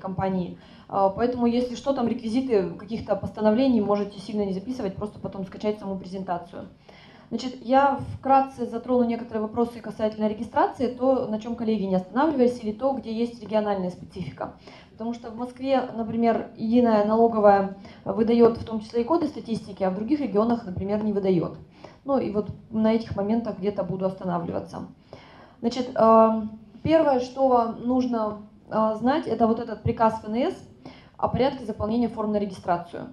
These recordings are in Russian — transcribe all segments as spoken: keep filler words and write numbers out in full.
компании. Поэтому, если что, там реквизиты каких-то постановлений можете сильно не записывать, просто потом скачать саму презентацию. Значит, я вкратце затрону некоторые вопросы касательно регистрации, то, на чем коллеги не останавливались, или то, где есть региональная специфика. Потому что в Москве, например, единая налоговая выдает в том числе и коды статистики, а в других регионах, например, не выдает. Ну и вот на этих моментах где-то буду останавливаться. Значит, первое, что вам нужно знать, это вот этот приказ эф эн эс о порядке заполнения форм на регистрацию.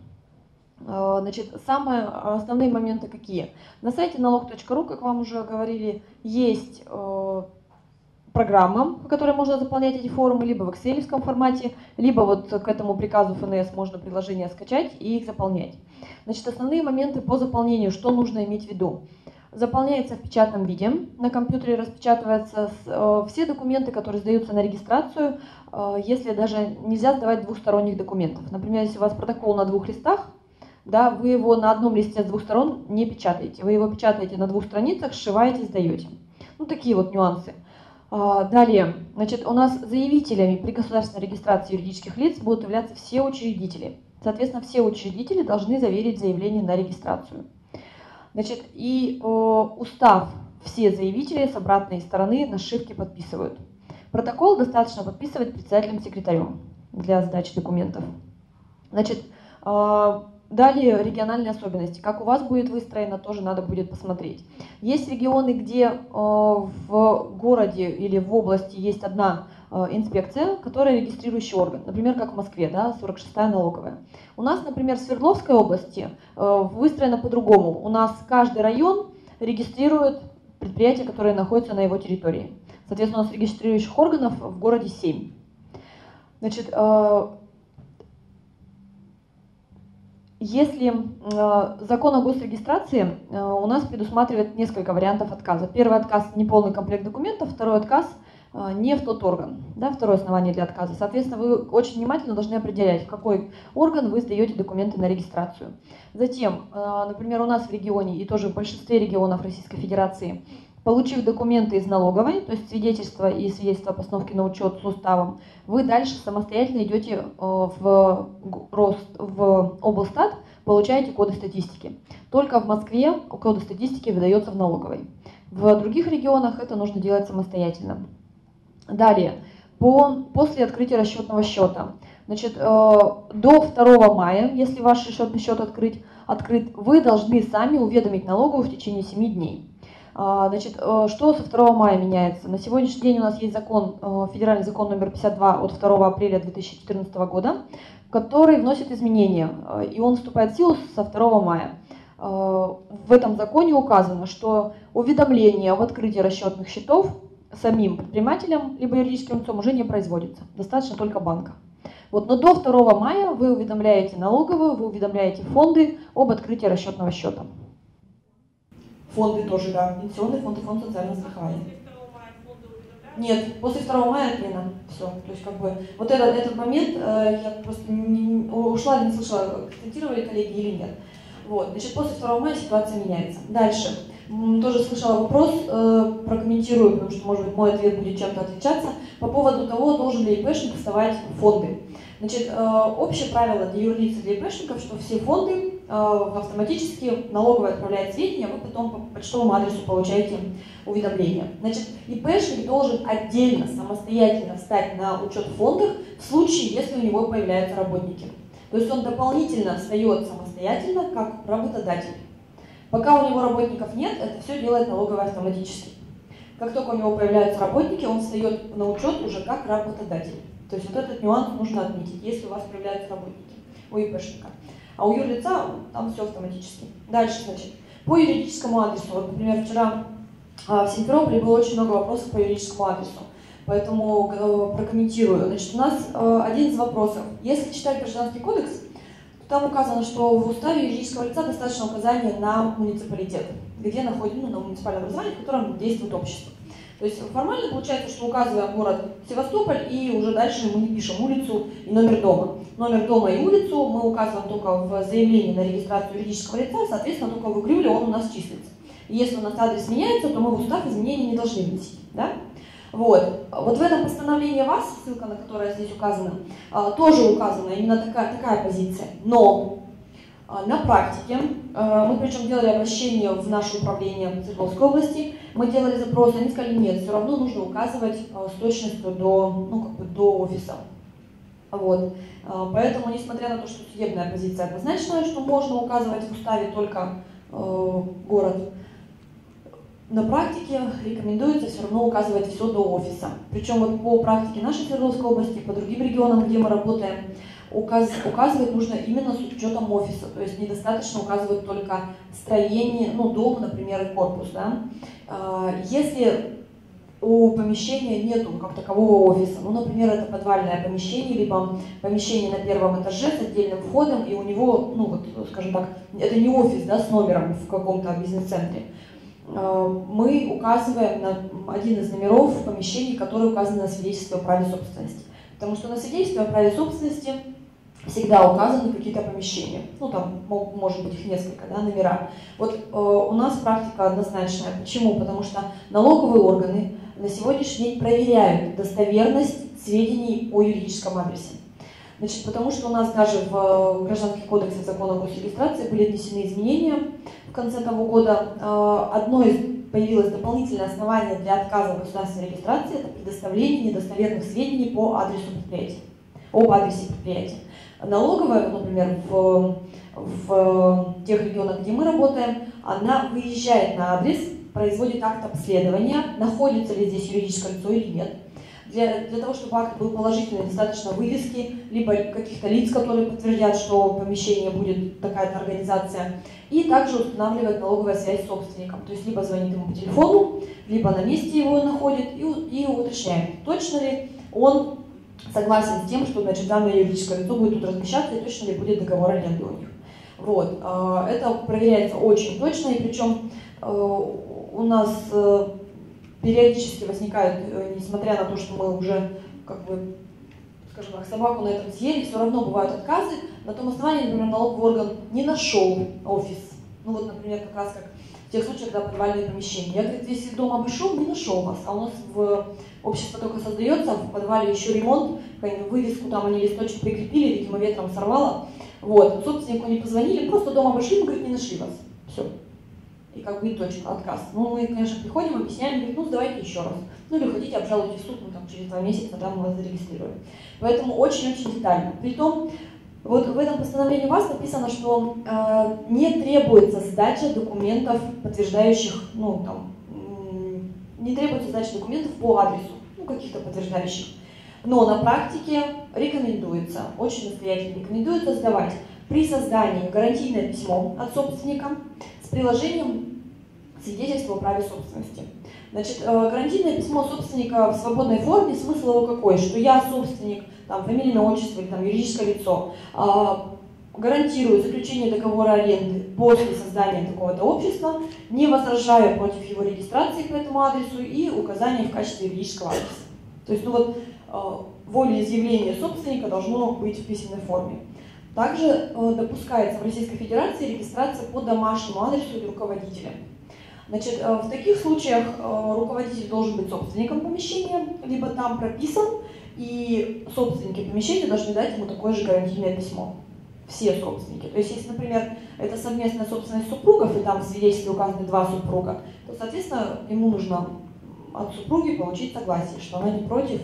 Значит, самые основные моменты какие? На сайте налог точка ру, как вам уже говорили, есть программа, по которой можно заполнять эти формы, либо в экселевском формате, либо вот к этому приказу эф эн эс можно приложение скачать и их заполнять. Значит, основные моменты по заполнению, что нужно иметь в виду. Заполняется в печатном виде, на компьютере распечатываются э, все документы, которые сдаются на регистрацию, э, если даже нельзя сдавать двухсторонних документов. Например, если у вас протокол на двух листах, да, вы его на одном листе с двух сторон не печатаете, вы его печатаете на двух страницах, сшиваете, сдаете. Ну, такие вот нюансы. Далее, значит, у нас заявителями при государственной регистрации юридических лиц будут являться все учредители. Соответственно, все учредители должны заверить заявление на регистрацию. Значит, и э, устав все заявители с обратной стороны на шифте подписывают. Протокол достаточно подписывать председателем секретарем для сдачи документов. Значит, э, далее региональные особенности. Как у вас будет выстроено, тоже надо будет посмотреть. Есть регионы, где э, в городе или в области есть одна э, инспекция, которая регистрирующий орган. Например, как в Москве, да, сорок шестая налоговая. У нас, например, в Свердловской области э, выстроено по-другому. У нас каждый район регистрирует предприятия, которые находятся на его территории. Соответственно, у нас регистрирующих органов в городе семь. Значит, э, Если э, закон о госрегистрации э, у нас предусматривает несколько вариантов отказа. Первый отказ – неполный комплект документов, второй отказ э, – не в тот орган, да, второе основание для отказа. Соответственно, вы очень внимательно должны определять, в какой орган вы сдаете документы на регистрацию. Затем, э, например, у нас в регионе и тоже в большинстве регионов Российской Федерации, получив документы из налоговой, то есть свидетельство и свидетельство о постановке на учет с уставом, вы дальше самостоятельно идете в, Рост, в облстат, получаете коды статистики. Только в Москве коды статистики выдается в налоговой. В других регионах это нужно делать самостоятельно. Далее, по, после открытия расчетного счета. Значит, до второго мая, если ваш расчетный счет открыть, открыт, вы должны сами уведомить налоговую в течение семи дней. Значит, что со второго мая меняется? На сегодняшний день у нас есть закон, федеральный закон номер пятьдесят два от второго апреля две тысячи четырнадцатого года, который вносит изменения, и он вступает в силу со второго мая. В этом законе указано, что уведомление об открытии расчетных счетов самим предпринимателям либо юридическим лицом уже не производится, достаточно только банка. Вот, но до второго мая вы уведомляете налоговую, вы уведомляете фонды об открытии расчетного счета. Фонды тоже, да, пенсионный фонд и фонд социального страхования. Нет, после второго мая отмена. Все. То есть, как бы, вот этот, этот момент, э, я просто не, ушла, не слышала, акцентировали коллеги или нет. Вот, значит, после второго мая ситуация меняется. Дальше. Тоже слышала вопрос, э, прокомментирую, потому что, может быть, мой ответ будет чем-то отличаться, по поводу того, должен ли ИПшник вставать в фонды. Значит, э, общее правило для юрлиц и для ИПшников, что все фонды э, автоматически налоговая отправляет сведения, а вы потом по почтовому адресу получаете уведомления. Значит, ИПшник должен отдельно, самостоятельно встать на учет в фондах в случае, если у него появляются работники. То есть он дополнительно встает самостоятельно как работодатель. Пока у него работников нет, это все делает налоговая автоматически. Как только у него появляются работники, он встает на учет уже как работодатель. То есть вот этот нюанс нужно отметить, если у вас появляются работники у ИПшника. А у юрлица там все автоматически. Дальше, значит, по юридическому адресу. Вот, например, вчера в Симферополе было очень много вопросов по юридическому адресу. Поэтому э, прокомментирую. Значит, у нас э, один из вопросов. Если читать Гражданский кодекс, там указано, что в уставе юридического лица достаточно указания на муниципалитет, где находится, ну, на муниципальное образование, в котором действует общество. То есть формально получается, что указываем город Севастополь, и уже дальше мы не пишем улицу и номер дома. Номер дома и улицу мы указываем только в заявлении на регистрацию юридического лица, соответственно, только в Грюле он у нас числится. И если у нас адрес меняется, то мы в устав изменений не должны вносить. Да? Вот. Вот в этом постановлении ВАС, ссылка на которое здесь указана, тоже указана именно такая, такая позиция. Но на практике мы причем делали обращение в наше управление Свердловской области, мы делали запрос, они сказали, нет, все равно нужно указывать с точностью до, ну, как бы до офиса. Вот. Поэтому, несмотря на то, что судебная позиция однозначная, что можно указывать в уставе только э, город, на практике рекомендуется все равно указывать все до офиса. Причем вот по практике нашей Свердловской области, по другим регионам, где мы работаем, указ, указывать нужно именно с учетом офиса. То есть недостаточно указывать только строение, ну, дом, например, и корпус. Да? Если у помещения нету как такового офиса, ну, например, это подвальное помещение, либо помещение на первом этаже с отдельным входом, и у него, ну, вот, скажем так, это не офис, да, с номером в каком-то бизнес-центре, мы указываем на один из номеров помещений, которые указаны на свидетельстве о праве собственности. Потому что на свидетельстве о праве собственности всегда указаны какие-то помещения. Ну, там, может быть, их несколько, да, номера. Вот э, у нас практика однозначная. Почему? Потому что налоговые органы на сегодняшний день проверяют достоверность сведений о юридическом адресе. Значит, потому что у нас даже в Гражданский кодекс и закон о госрегистрации были внесены изменения в конце того года. Одно из появилось дополнительное основание для отказа в государственной регистрации – это предоставление недостоверных сведений по адресу предприятия, об адресе предприятия. Налоговая, например, в, в тех регионах, где мы работаем, она выезжает на адрес, производит акт обследования, находится ли здесь юридическое лицо или нет. Для, для того, чтобы акт был положительный, достаточно вывески, либо каких-то лиц, которые подтвердят, что помещение будет такая-то организация, и также устанавливает налоговая связь с собственником. То есть либо звонит ему по телефону, либо на месте его находит и, и уточняет, точно ли он согласен с тем, что, значит, данное юридическое лицо будет тут размещаться, и точно ли будет договор аренды у них. Вот. Это проверяется очень точно, и причем у нас периодически возникают, несмотря на то, что мы уже, как бы, скажем так, собаку на этом съели, все равно бывают отказы на том основании, например, налоговый орган не нашел офис. Ну вот, например, как раз как в тех случаях, когда подвальные помещения. Я, говорит, весь дом обошел, не нашел вас, а у нас в общество только создается, в подвале еще ремонт, вывеску там они листочек прикрепили, видимо, ветром сорвало. Вот, собственнику не позвонили, просто дом обошли, мы, говорит, не нашли вас. Все. И как бы и точка, отказ. Ну, мы, конечно, приходим, объясняем, говорит, ну, сдавайте еще раз. Ну, или хотите, обжалуйте в суд, ну, там, через два месяца, там мы вас зарегистрируем. Поэтому очень-очень детально. Притом, вот в этом постановлении ВАС написано, что э, не требуется сдача документов, подтверждающих, ну, там, не требуется сдача документов по адресу, ну, каких-то подтверждающих. Но на практике рекомендуется, очень настоятельно рекомендуется сдавать при создании гарантийное письмо от собственника с приложением свидетельства о праве собственности. Значит, гарантийное письмо собственника в свободной форме, смысл его какой? Что я собственник, там, фамилия, имя, отчество или там, юридическое лицо, гарантирую заключение договора аренды после создания такого-то общества, не возражаю против его регистрации по этому адресу и указания в качестве юридического адреса. То есть, ну вот, волеизъявление собственника должно быть в письменной форме. Также допускается в Российской Федерации регистрация по домашнему адресу руководителя. Значит, в таких случаях руководитель должен быть собственником помещения, либо там прописан, и собственники помещения должны дать ему такое же гарантийное письмо. Все собственники. То есть, если, например, это совместная собственность супругов, и там в свидетельстве указаны два супруга, то, соответственно, ему нужно от супруги получить согласие, что она не против,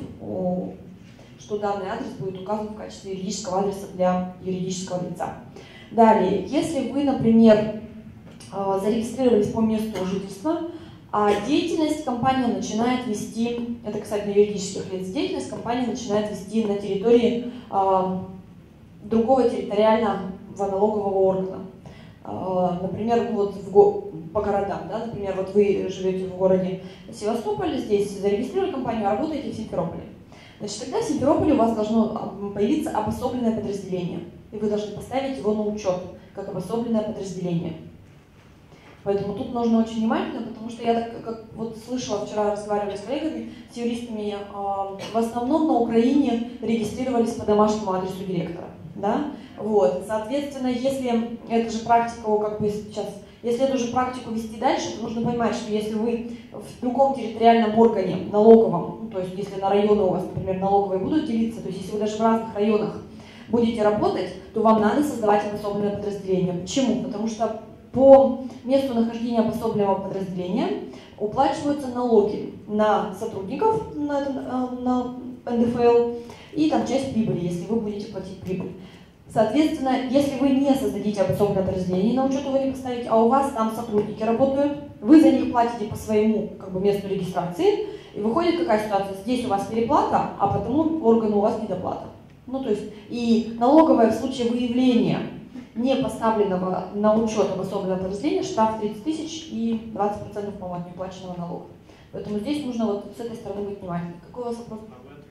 что данный адрес будет указан в качестве юридического адреса для юридического лица. Далее, если вы, например, зарегистрировались по месту жительства, а деятельность компания начинает вести, это, кстати, на юридических лиц, деятельность компания начинает вести на территории а, другого территориального налогового органа. А, например, вот в го по городам, да, например, вот вы живете в городе Севастополь, здесь зарегистрировали компанию, а работаете в Симферополе. Значит, тогда в Симферополе у вас должно появиться обособленное подразделение, и вы должны поставить его на учет, как обособленное подразделение. Поэтому тут нужно очень внимательно, потому что я так, как вот слышала вчера, разговаривали с коллегами, с юристами, э, в основном на Украине регистрировались по домашнему адресу директора. Да? Вот. Соответственно, если эта же практика как бы сейчас Если эту же практику вести дальше, то нужно понимать, что если вы в другом территориальном органе, налоговом, ну, то есть если на районы у вас, например, налоговые будут делиться, то есть если вы даже в разных районах будете работать, то вам надо создавать обособленное подразделение. Почему? Потому что по месту нахождения обособленного подразделения уплачиваются налоги на сотрудников, на, на эн дэ эф эл, и там часть прибыли, если вы будете платить прибыль. Соответственно, если вы не создадите обособленное подразделение, на учет его не поставите, а у вас там сотрудники работают, вы за них платите по своему как бы, месту регистрации, и выходит какая ситуация? Здесь у вас переплата, а по тому органу у вас недоплата. Ну, то есть, и налоговая в случае выявления не поставленного на учет обособленного подразделения штраф тридцать тысяч и двадцать процентов, по-моему, от неуплаченного налога. Поэтому здесь нужно вот с этой стороны быть внимательным. Какой у вас вопрос?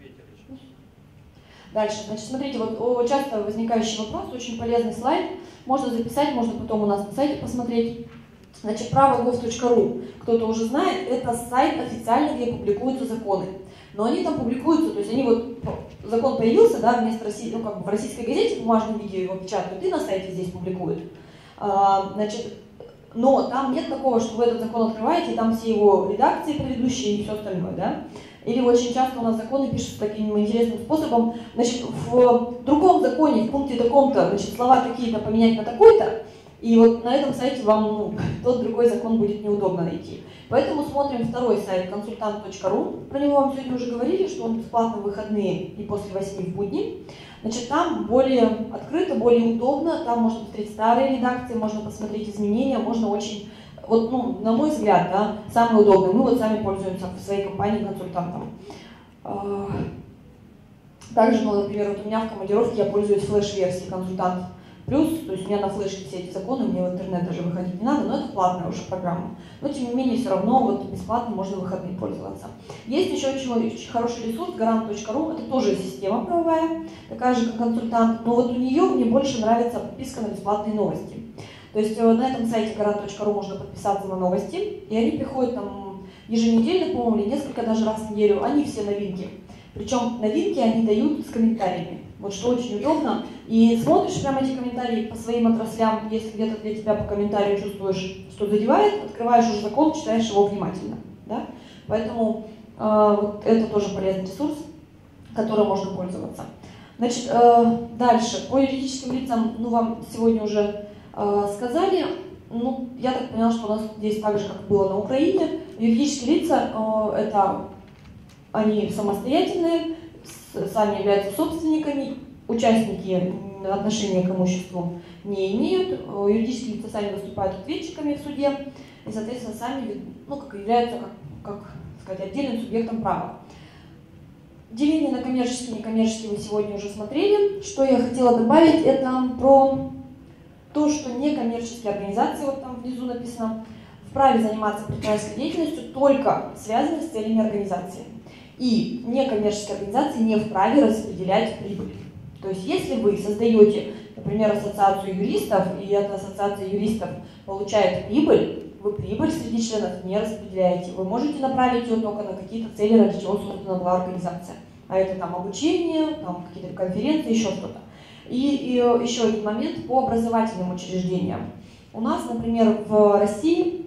Дальше, значит, смотрите, вот часто возникающий вопрос, очень полезный слайд, можно записать, можно потом у нас на сайте посмотреть. Значит, право гов точка ру, кто-то уже знает, это сайт официальный, где публикуются законы. Но они там публикуются, то есть они вот, закон появился, да, вместо России, ну как бы в российской газете в бумажном виде его печатают и на сайте здесь публикуют. А, значит, но там нет такого, что вы этот закон открываете, и там все его редакции предыдущие и все остальное, да. Или очень часто у нас законы пишутся таким интересным способом, значит, в другом законе, в пункте таком-то, значит, слова такие-то поменять на такой-то, и вот на этом сайте вам ну, тот другой закон будет неудобно найти. Поэтому смотрим второй сайт консультант точка ру, про него вам сегодня уже говорили, что он бесплатно в выходные и после восьми в будни. Значит, там более открыто, более удобно, там можно посмотреть старые редакции, можно посмотреть изменения, можно очень... Вот, ну, на мой взгляд, да, самый удобный. Мы вот сами пользуемся в своей компании консультантом. Также, ну, например, вот у меня в командировке я пользуюсь флеш-версией консультант плюс, то есть у меня на флешке все эти законы, мне в интернет даже выходить не надо, но это платная уже программа. Но тем не менее, все равно вот бесплатно можно в выходные пользоваться. Есть еще очень, очень хороший ресурс гарант точка ру, это тоже система правовая, такая же как консультант, но вот у нее мне больше нравится подписка на бесплатные новости. То есть на этом сайте гарант точка ру можно подписаться на новости, и они приходят там еженедельно, по-моему, или несколько даже раз в неделю, они все новинки. Причем новинки они дают с комментариями, вот что очень удобно. И смотришь прямо эти комментарии по своим отраслям, если где-то для тебя по комментарию чувствуешь, что задевает, открываешь уже закон, читаешь его внимательно. Да? Поэтому э, вот это тоже полезный ресурс, которым можно пользоваться. Значит, э, дальше, по юридическим лицам, ну вам сегодня уже сказали, ну, я так поняла, что у нас здесь так же, как было на Украине, юридические лица, э, это они самостоятельные, с, сами являются собственниками, участники отношения к имуществу не имеют, э, юридические лица сами выступают ответчиками в суде и, соответственно, сами, ну, как являются, как, как сказать, отдельным субъектом права. Деление на коммерческие и некоммерческие вы сегодня уже смотрели. Что я хотела добавить, это про то, что некоммерческие организации, вот там внизу написано, вправе заниматься предпринимательской деятельностью только связанной с целями организации. И некоммерческие организации не вправе распределять прибыль. То есть если вы создаете, например, ассоциацию юристов, и эта ассоциация юристов получает прибыль, вы прибыль среди членов не распределяете. Вы можете направить ее только на какие-то цели, ради чего создана была организация. А это там обучение, там какие-то конференции, еще что-то. И, и еще один момент по образовательным учреждениям. У нас, например, в России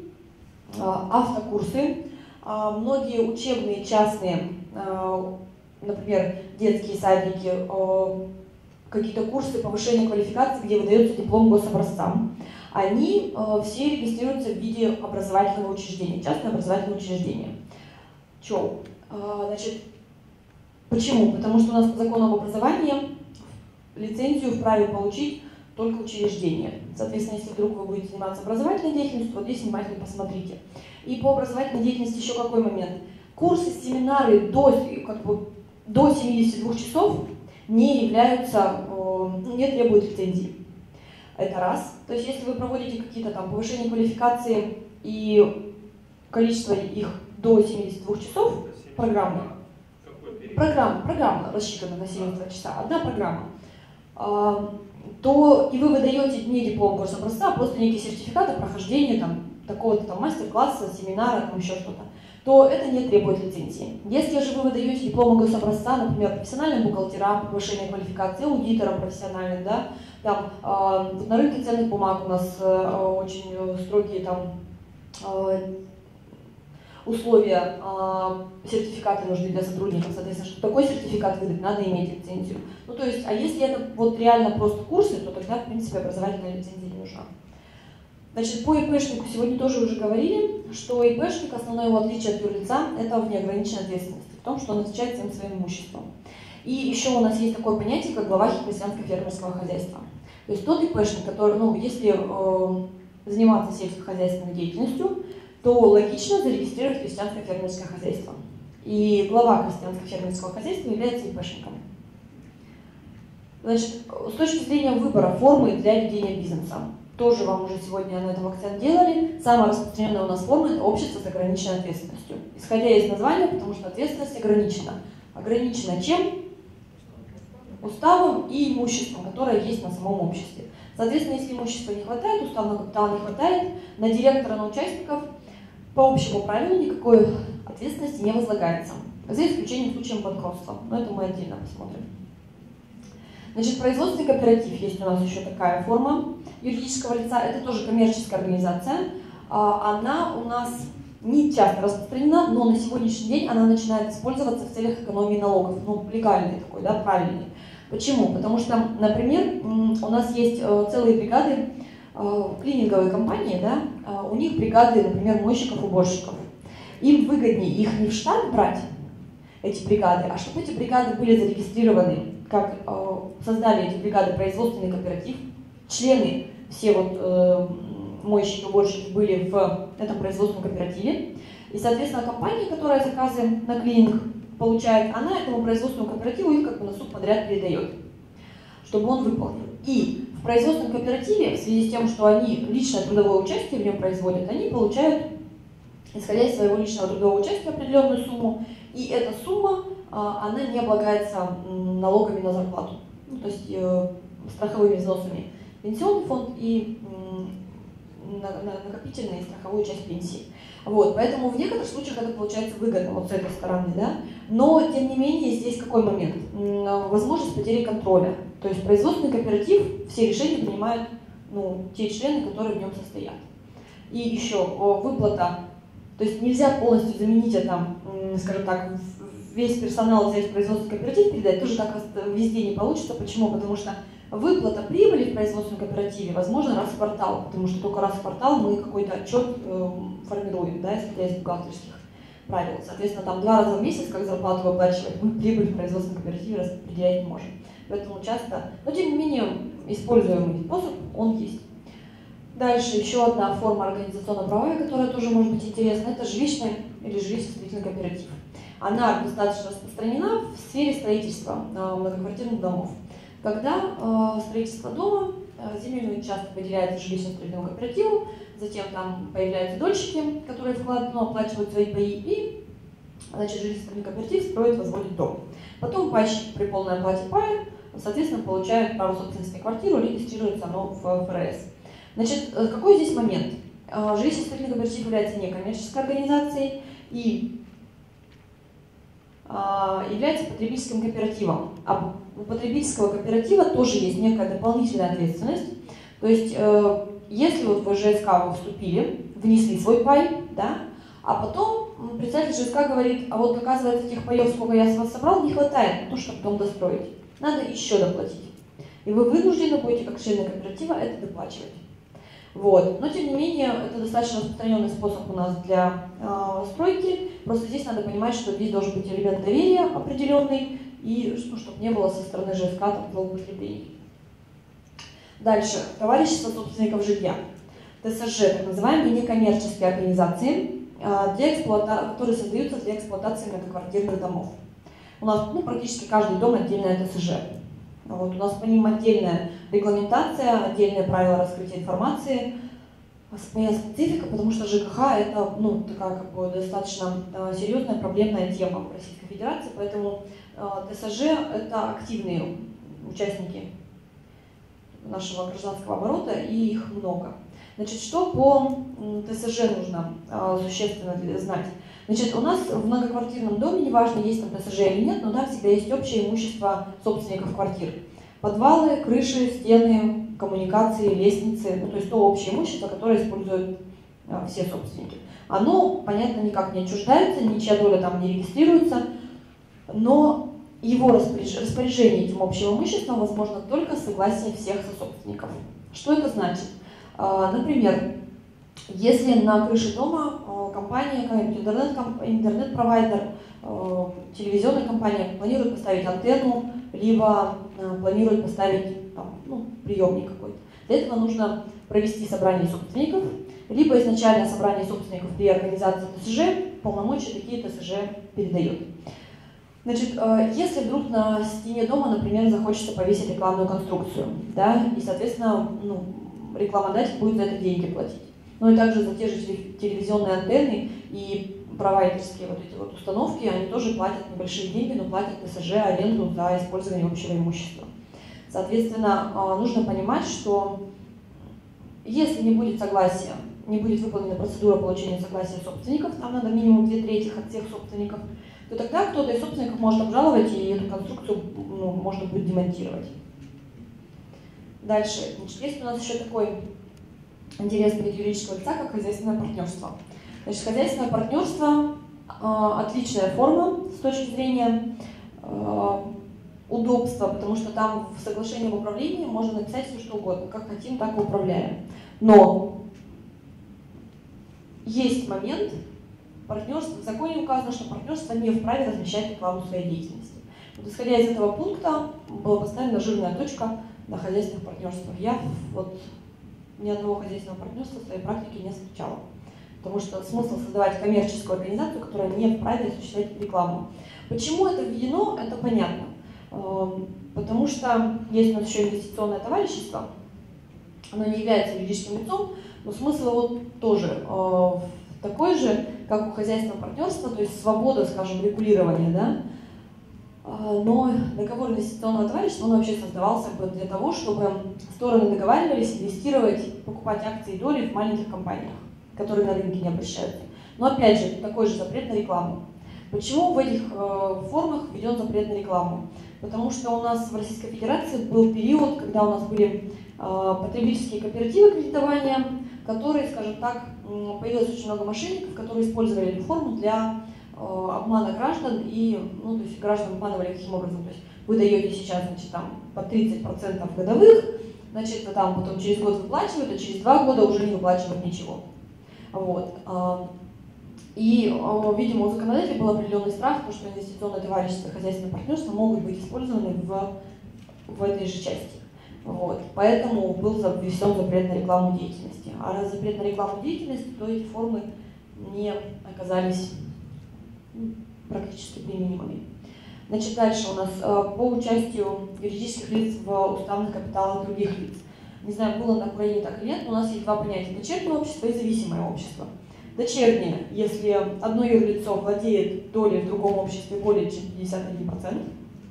автокурсы, многие учебные частные, например, детские садики, какие-то курсы повышения квалификации, где выдается диплом гособразца, они все регистрируются в виде образовательного учреждения, частное образовательное учреждение. Че? Значит, почему? Потому что у нас по закону об образовании лицензию вправе получить только учреждение. Соответственно, если вдруг вы будете заниматься образовательной деятельностью, вот здесь внимательно посмотрите. И по образовательной деятельности еще какой момент? Курсы, семинары до, как бы, до семидесяти двух часов не являются, не требуют лицензии. Это раз. То есть если вы проводите какие-то там повышения квалификации и количество их до семидесяти двух часов, программы, программа, программа рассчитана на семьдесят два часа, одна программа, то и вы выдаете не диплом гособразца, а просто некий сертификат о прохождении там, такого-то там мастер-класса, семинара, там еще что-то, то это не требует лицензии. Если же вы выдаете дипломы гособразца, например, профессиональным бухгалтерам, повышение квалификации, аудиторам профессиональным, да, Там, э, на рынке ценных бумаг у нас э, очень строгие там, э, условия, э, сертификаты нужны для сотрудников, соответственно, чтобы такой сертификат выдать, надо иметь лицензию. Ну, то есть, а если это вот реально просто курсы, то тогда, в принципе, образовательная лицензия не нужна. Значит, по ИПшнику сегодня тоже уже говорили, что ИПшник, основное его отличие от юрлица, это в неограниченной ответственности, в том, что он отвечает всем своим имуществом. И еще у нас есть такое понятие, как глава крестьянско-фермерского хозяйства. То есть тот ИПшник, который, ну, если э, заниматься сельскохозяйственной деятельностью, то логично зарегистрировать крестьянско-фермерское хозяйство. И глава крестьянско-фермерского хозяйства является ИПшником. Значит, с точки зрения выбора формы для ведения бизнеса, тоже вам уже сегодня на этом акцент делали, самая распространенная у нас форма – это общество с ограниченной ответственностью. Исходя из названия, потому что ответственность ограничена. Ограничена чем? Уставом и имуществом, которое есть на самом обществе. Соответственно, если имущества не хватает, уставного капитала не хватает, на директора, на участников по общему правилу никакой ответственности не возлагается, за исключением случаев банкротства. Но это мы отдельно посмотрим. Значит, производственный кооператив, есть у нас еще такая форма юридического лица, это тоже коммерческая организация. Она у нас не часто распространена, но на сегодняшний день она начинает использоваться в целях экономии налогов, ну, легальный такой, да, правильный. Почему? Потому что, например, у нас есть целые бригады, клининговые компании, да, у них бригады, например, мойщиков, уборщиков. Им выгоднее их не в штат брать, эти бригады, а чтобы эти бригады были зарегистрированы, как э, создали эти бригады производственный кооператив, члены, все вот э, мойщики, уборщики были в этом производственном кооперативе, и, соответственно, компания, которая заказы на клининг получает, она этому производственному кооперативу их как бы на субподряд передает, чтобы он выполнил. И в производственном кооперативе, в связи с тем, что они личное трудовое участие в нем производят, они получают, исходя из своего личного трудового участия, определенную сумму, и эта сумма, она не облагается налогами на зарплату, ну, то есть э, страховыми взносами в пенсионный фонд и э, на, на, накопительную и страховую часть пенсии. Вот, поэтому в некоторых случаях это получается выгодно вот с этой стороны, да? Но, тем не менее, здесь какой момент? Возможность потери контроля. То есть производственный кооператив, все решения принимают, ну, те члены, которые в нем состоят. И еще выплата, то есть нельзя полностью заменить это, скажем так, весь персонал взять в производственный кооператив, передать, тоже так везде не получится. Почему? Потому что выплата прибыли в производственном кооперативе возможно раз в квартал, потому что только раз в квартал мы какой-то отчет э, формируем, да, исходя из бухгалтерских правил. Соответственно, там два раза в месяц, как зарплату выплачивать, мы прибыль в производственном кооперативе распределять не можем. Поэтому часто, но тем не менее, используемый способ, он есть. Дальше еще одна форма организационно-правовая, которая тоже может быть интересна, это жилищный или жилищно-строительный кооператив. Она достаточно распространена в сфере строительства э, многоквартирных домов. Когда э, строительство дома, э, земельный участок выделяется жилищно-строительному кооперативу, затем там появляются дольщики, которые вклад, ну, оплачивают свои паи, и значит, жилищно-строительный кооператив строит, возводит дом. Потом пайщики при полной оплате пая, соответственно, получают право собственности на квартиру, или регистрируется оно в эф эр эс. Значит, какой здесь момент? Э, жилищно-строительный кооператив является некоммерческой организацией и является потребительским кооперативом. А у потребительского кооператива тоже есть некая дополнительная ответственность. То есть, э, если вот в ЖСК вы вступили, внесли свой пай, да, а потом представитель ЖСК говорит, а вот оказывается тех паев, сколько я с вас собрал, не хватает на то, чтобы дом достроить. Надо еще доплатить. И вы вынуждены будете, как члены кооператива, это доплачивать. Вот. Но, тем не менее, это достаточно распространенный способ у нас для э, стройки. Просто здесь надо понимать, что здесь должен быть элемент доверия определенный, и ну, чтобы не было со стороны ЖСК там злоупотреблений. Дальше. Товарищество собственников жилья. тэ эс жэ, так называемые некоммерческие организации, э, для эксплуата... которые создаются для эксплуатации многоквартирных домов. У нас ну, практически каждый дом отдельная тэ эс жэ. Вот, у нас по ним отдельная регламентация, отдельные правила раскрытия информации, своя специфика, потому что ЖКХ это ну, такая как бы достаточно э, серьезная проблемная тема в Российской Федерации, поэтому э, тэ эс жэ это активные участники нашего гражданского оборота, и их много. Значит, что по тэ эс жэ нужно э, существенно знать? Значит, у нас в многоквартирном доме, неважно, есть там тэ эс жэ или нет, но да, всегда есть общее имущество собственников квартир. Подвалы, крыши, стены, коммуникации, лестницы, ну, то есть то общее имущество, которое используют а, все собственники. Оно, понятно, никак не отчуждается, ничья доля там не регистрируется, но его распоряжение этим общим имуществом возможно только с согласия всех сособственников. Что это значит? А, например, если на крыше дома а, компания, какая-нибудь интернет-провайдер, а, телевизионная компания планирует поставить антенну, либо а, планирует поставить там, ну, приемник какой-то. Для этого нужно провести собрание собственников, либо изначально собрание собственников при организации ТСЖ полномочия такие ТСЖ передает. Значит, если вдруг на стене дома, например, захочется повесить рекламную конструкцию, да, и, соответственно, ну, рекламодатель будет за это деньги платить. Ну и также за те же телевизионные антенны и провайдерские вот эти вот установки, они тоже платят небольшие деньги, но платят ТСЖ аренду за использование общего имущества. Соответственно, нужно понимать, что если не будет согласия, не будет выполнена процедура получения согласия собственников, там надо минимум две трети от всех собственников, то тогда кто-то из собственников может обжаловать, и эту конструкцию, ну, можно будет демонтировать. Дальше. Значит, есть у нас еще такой интересный вид юридического лица, как хозяйственное партнерство. Значит, хозяйственное партнерство э, отличная форма с точки зрения э, удобства, потому что там в соглашении об управлении можно написать все, что угодно, как хотим, так и управляем. Но есть момент, партнерство, в законе указано, что партнерство не вправе размещать рекламу своей деятельности. Вот, исходя из этого пункта была поставлена жирная точка на хозяйственных партнерствах. Я вот ни одного хозяйственного партнерства в своей практике не встречала. Потому что смысл создавать коммерческую организацию, которая не вправе осуществлять рекламу. Почему это введено, это понятно. Потому что есть у нас еще инвестиционное товарищество, оно не является юридическим лицом, но смысл его тоже такой же, как у хозяйственного партнерства, то есть свобода, скажем, регулирования, да? Но договор инвестиционного товарищества, он вообще создавался для того, чтобы стороны договаривались инвестировать, покупать акции и доли в маленьких компаниях, которые на рынке не обращаются. Но опять же, такой же запрет на рекламу. Почему в этих э, формах введен запрет на рекламу? Потому что у нас в Российской Федерации был период, когда у нас были э, потребительские кооперативы кредитования, которые, скажем так, появилось очень много мошенников, которые использовали эту форму для э, обмана граждан, и, ну, то есть граждан обманывали каким образом, то есть вы даете сейчас, значит, там, по тридцать процентов годовых, значит, там потом через год выплачивают, а через два года уже не выплачивают ничего. Вот. И, видимо, у законодателя был определенный страх, потому что инвестиционное товарищество и хозяйственное партнерство могут быть использованы в, в этой же части. Вот. Поэтому был введен запрет на рекламу деятельности. А раз запрет на рекламу деятельности, то эти формы не оказались практически применимыми. Значит, дальше у нас по участию юридических лиц в уставных капиталах других лиц. Не знаю, было на Украине так или нет, но у нас есть два понятия: дочернее общество и зависимое общество. Дочернее, если одно юрлицо владеет долей в другом обществе более чем пятьдесят один процент,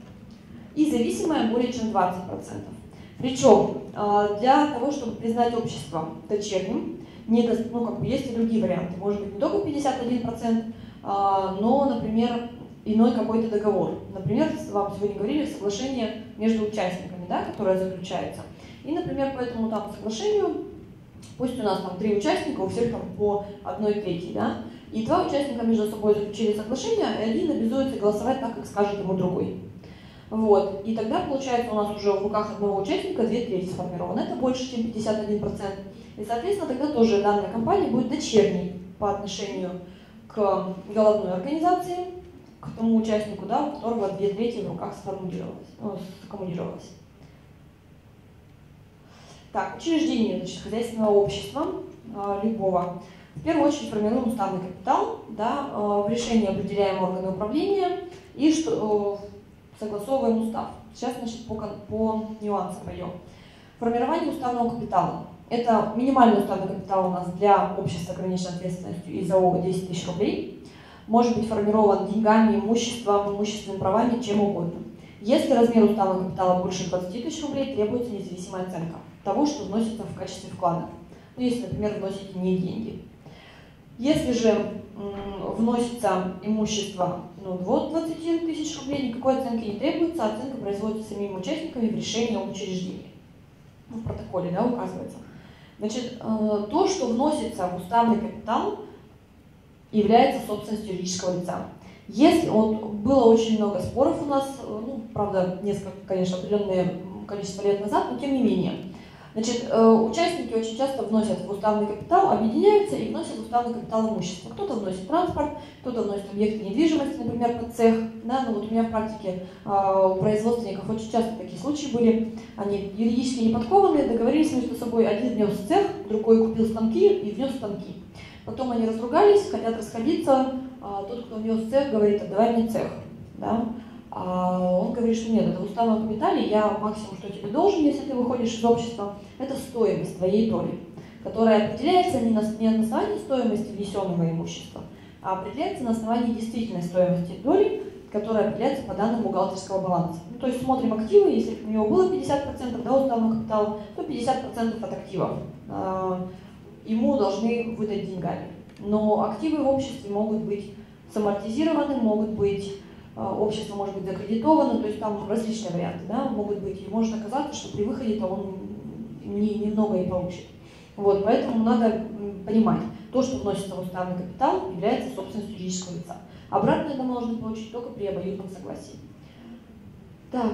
и зависимое более чем двадцать процентов. Причем для того, чтобы признать общество дочерним, не, ну, как бы есть и другие варианты. Может быть, не только пятьдесят один процент, но, например, иной какой-то договор. Например, вам сегодня говорили, соглашение между участниками, да, которое заключается. И, например, по этому там соглашению, пусть у нас там три участника, у всех там по одной трети, да, и два участника между собой заключили соглашение, и один обязуется голосовать так, как скажет ему другой. Вот. И тогда, получается, у нас уже в руках одного участника две трети сформировано. Это больше, чем пятьдесят один процент. И, соответственно, тогда тоже данная компания будет дочерней по отношению к головной организации, к тому участнику, да, у которого две трети в руках сформулировалось, ну, саккумулировалось. Так, учреждение, значит, хозяйственного общества, э, любого. В первую очередь формируем уставный капитал, да, э, в решении определяем органы управления и что, э, согласовываем устав. Сейчас, значит, по, по нюансам пойдем. Формирование уставного капитала. Это минимальный уставный капитал у нас для общества с ограниченной ответственностью из АО десять тысяч рублей. Может быть формирован деньгами, имуществом, имущественными правами, чем угодно. Если размер уставного капитала больше двадцати тысяч рублей, требуется независимая оценка того, что вносится в качестве вклада. Ну, если, например, вносите не деньги. Если же м, вносится имущество, ну, до двадцати тысяч рублей, выступлений никакой оценки не требуется, оценка производится самими участниками в решении об учреждении. Ну, в протоколе, да, указывается. Значит, то, что вносится в уставный капитал, является собственностью юридического лица. Если, вот, было очень много споров у нас, ну, правда, несколько, конечно, определенное количество лет назад, но тем не менее. Значит, участники очень часто вносят в уставный капитал, объединяются и вносят в уставный капитал имущество. Кто-то вносит транспорт, кто-то вносит объекты недвижимости, например, под цех. Да, ну, вот у меня в практике у производственников очень часто такие случаи были. Они юридически не подкованные, договорились между собой, один внес цех, другой купил станки и внес станки. Потом они разругались, хотят расходиться, а тот, кто внес цех, говорит: отдавай мне цех. Да? А он говорит, что нет, это в уставном капитале, я максимум, что тебе должен, если ты выходишь из общества, это стоимость твоей доли, которая определяется не на, не на основании стоимости внесенного имущества, а определяется на основании действительной стоимости доли, которая определяется по данным бухгалтерского баланса. Ну, то есть смотрим активы, если у него было пятьдесят процентов да, уставного капитала, то пятьдесят процентов от активов а, ему должны выдать деньгами. Но активы в обществе могут быть самортизированы, могут быть, общество может быть закредитовано, то есть там различные варианты, да, могут быть. И может оказаться, что при выходе-то он не, немного и получит. Вот, поэтому надо понимать, то, что вносится в уставный капитал, является собственностью юридического лица. Обратно это можно получить только при обоюдном согласии. Так,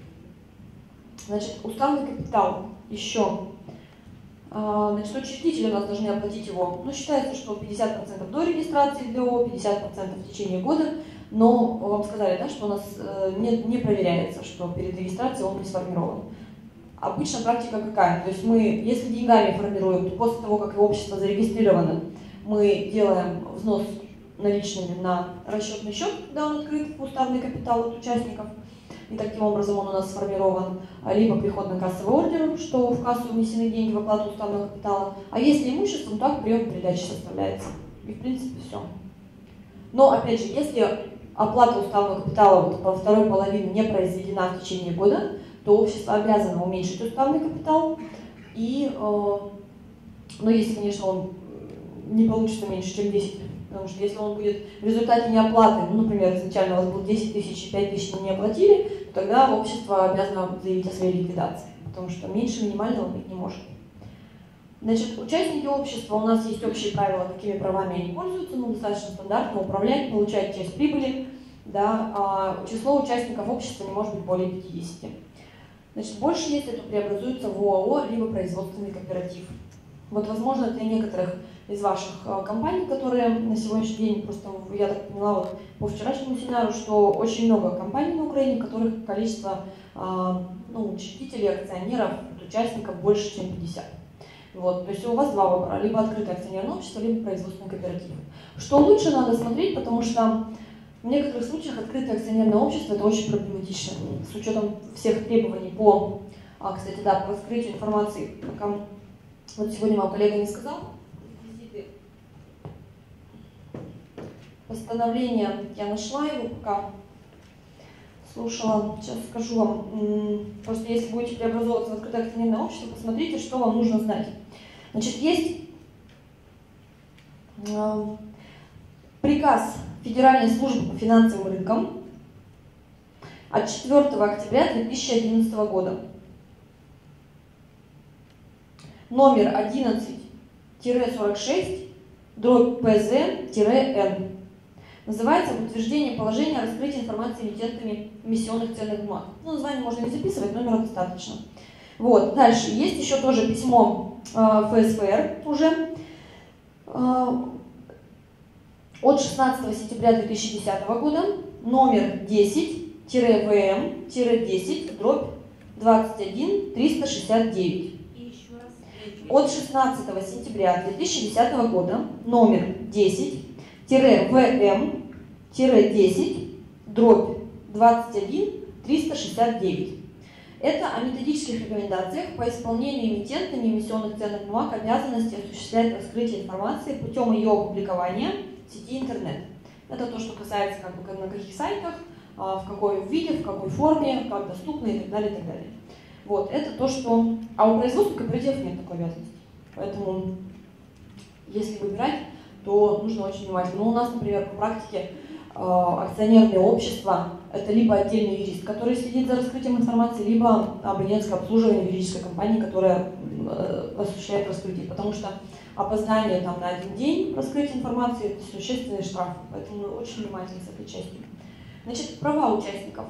значит, уставный капитал еще. Значит, учредители у нас должны оплатить его. Ну, считается, что пятьдесят процентов до регистрации эл дэ о, пятьдесят процентов в течение года. Но вам сказали, да, что у нас не, не проверяется, что перед регистрацией он не сформирован. Обычно практика какая? То есть мы, если деньгами формируем, то после того, как общество зарегистрировано, мы делаем взнос наличными на расчетный счет, когда он открыт в уставный капитал от участников, и таким образом он у нас сформирован, либо приходно-кассовый ордер, что в кассу внесены деньги в оплату уставного капитала, а если имуществом, то акт приема передачи составляется. И в принципе все. Но опять же, если оплата уставного капитала вот во второй половине не произведена в течение года, то общество обязано уменьшить уставный капитал. И, э, ну, если, конечно, он не получится меньше, чем десять, потому что если он будет в результате неоплаты, ну, например, изначально у вас было десять тысяч и пять тысяч не оплатили, то тогда общество обязано заявить о своей ликвидации, потому что меньше минимального быть не может. Значит, участники общества, у нас есть общие правила, какими правами они пользуются, ну, достаточно стандартно, управлять, получать часть прибыли, да, а число участников общества не может быть более пятидесяти. Значит, больше, если то преобразуется в ОАО, либо производственный кооператив. Вот, возможно, для некоторых из ваших компаний, которые на сегодняшний день, просто я так поняла вот по вчерашнему семинару, что очень много компаний на Украине, в которых количество ну, учредителей, акционеров, участников больше, чем пятьдесят. Вот, то есть у вас два выбора, либо открытое акционерное общество, либо производственный кооператив. Что лучше, надо смотреть, потому что в некоторых случаях открытое акционерное общество это очень проблематично, с учетом всех требований по, а, кстати, да, по раскрытию информации, пока вот сегодня вам коллега не сказал, постановление я нашла его, пока слушала, сейчас скажу вам, просто если будете преобразовываться в открытое акционерное общество, посмотрите, что вам нужно знать. Значит, есть э, приказ Федеральной службы по финансовым рынкам от четвёртого октября две тысячи одиннадцатого года. Номер одиннадцать сорок шесть дробь пэ зэ-эн. Называется «Утверждение положения о раскрытии информации эмитентами эмиссионных ценных бумаг». Ну, название можно не записывать, номера достаточно. Вот, дальше. Есть еще тоже письмо э, эф эс эф эр уже э, от шестнадцатого сентября две тысячи десятого года, номер десять вэ эм десять дробь двадцать один триста шестьдесят девять. От шестнадцатого сентября две тысячи десятого года, номер десять вэ эм десять дробь двадцать один триста шестьдесят девять. Это о методических рекомендациях по исполнению эмитентами эмиссионных ценных бумаг обязанности осуществлять раскрытие информации путем ее опубликования в сети интернет. Это то, что касается как бы, на каких сайтах, в какой виде, в какой форме, как доступно и так далее, и так далее. Вот, это то, что... А у производственных кооперативов нет такой обязанности. Поэтому, если выбирать, то нужно очень внимательно. Ну, у нас, например, по практике акционерные общества это либо отдельный юрист, который следит за раскрытием информации, либо абонентское обслуживание юридической компании, которая осуществляет раскрытие. Потому что опоздание там, на один день раскрытия информации – это существенный штраф, поэтому очень внимательны с этой частью. Значит, права участников.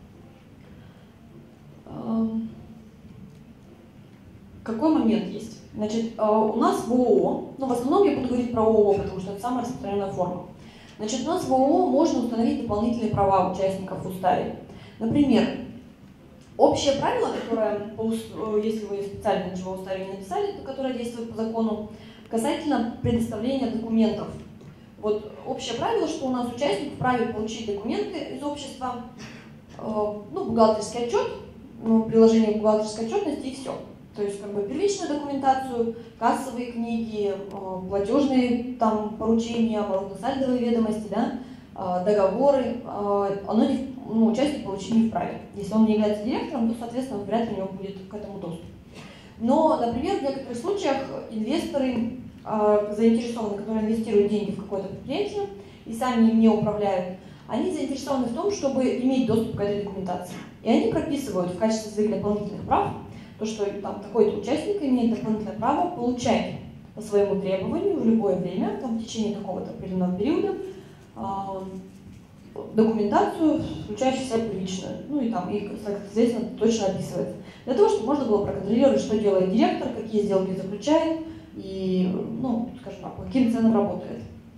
Какой момент есть? Значит, у нас в ООО, ну в основном я буду говорить про ООО, потому что это самая распространенная форма. Значит, у нас в ООО можно установить дополнительные права участников в уставе. Например, общее правило, которое, если вы специально ничего в уставе не написали, то которое действует по закону, касательно предоставления документов. Вот общее правило, что у нас участник вправе получить документы из общества, ну, бухгалтерский отчет, ну, приложение бухгалтерской отчетности и все. То есть как бы первичную документацию, кассовые книги, платежные там, поручения, оборотно-сальдовые ведомости, да, договоры, оно не, ну, участник получить не вправе. Если он не является директором, то, соответственно, вряд ли у него будет к этому доступ. Но, например, в некоторых случаях инвесторы заинтересованы, которые инвестируют деньги в какое-то предприятие и сами им не управляют, они заинтересованы в том, чтобы иметь доступ к этой документации. И они прописывают в качестве своих дополнительных прав то, что там такой-то участник имеет дополнительное право получать по своему требованию в любое время, там, в течение какого-то определенного периода, э, документацию, включающую в себя первичную. Ну и там, и, соответственно, точно описывается. Для того, чтобы можно было проконтролировать, что делает директор, какие сделки заключает и, ну, скажем так, по каким ценам работает.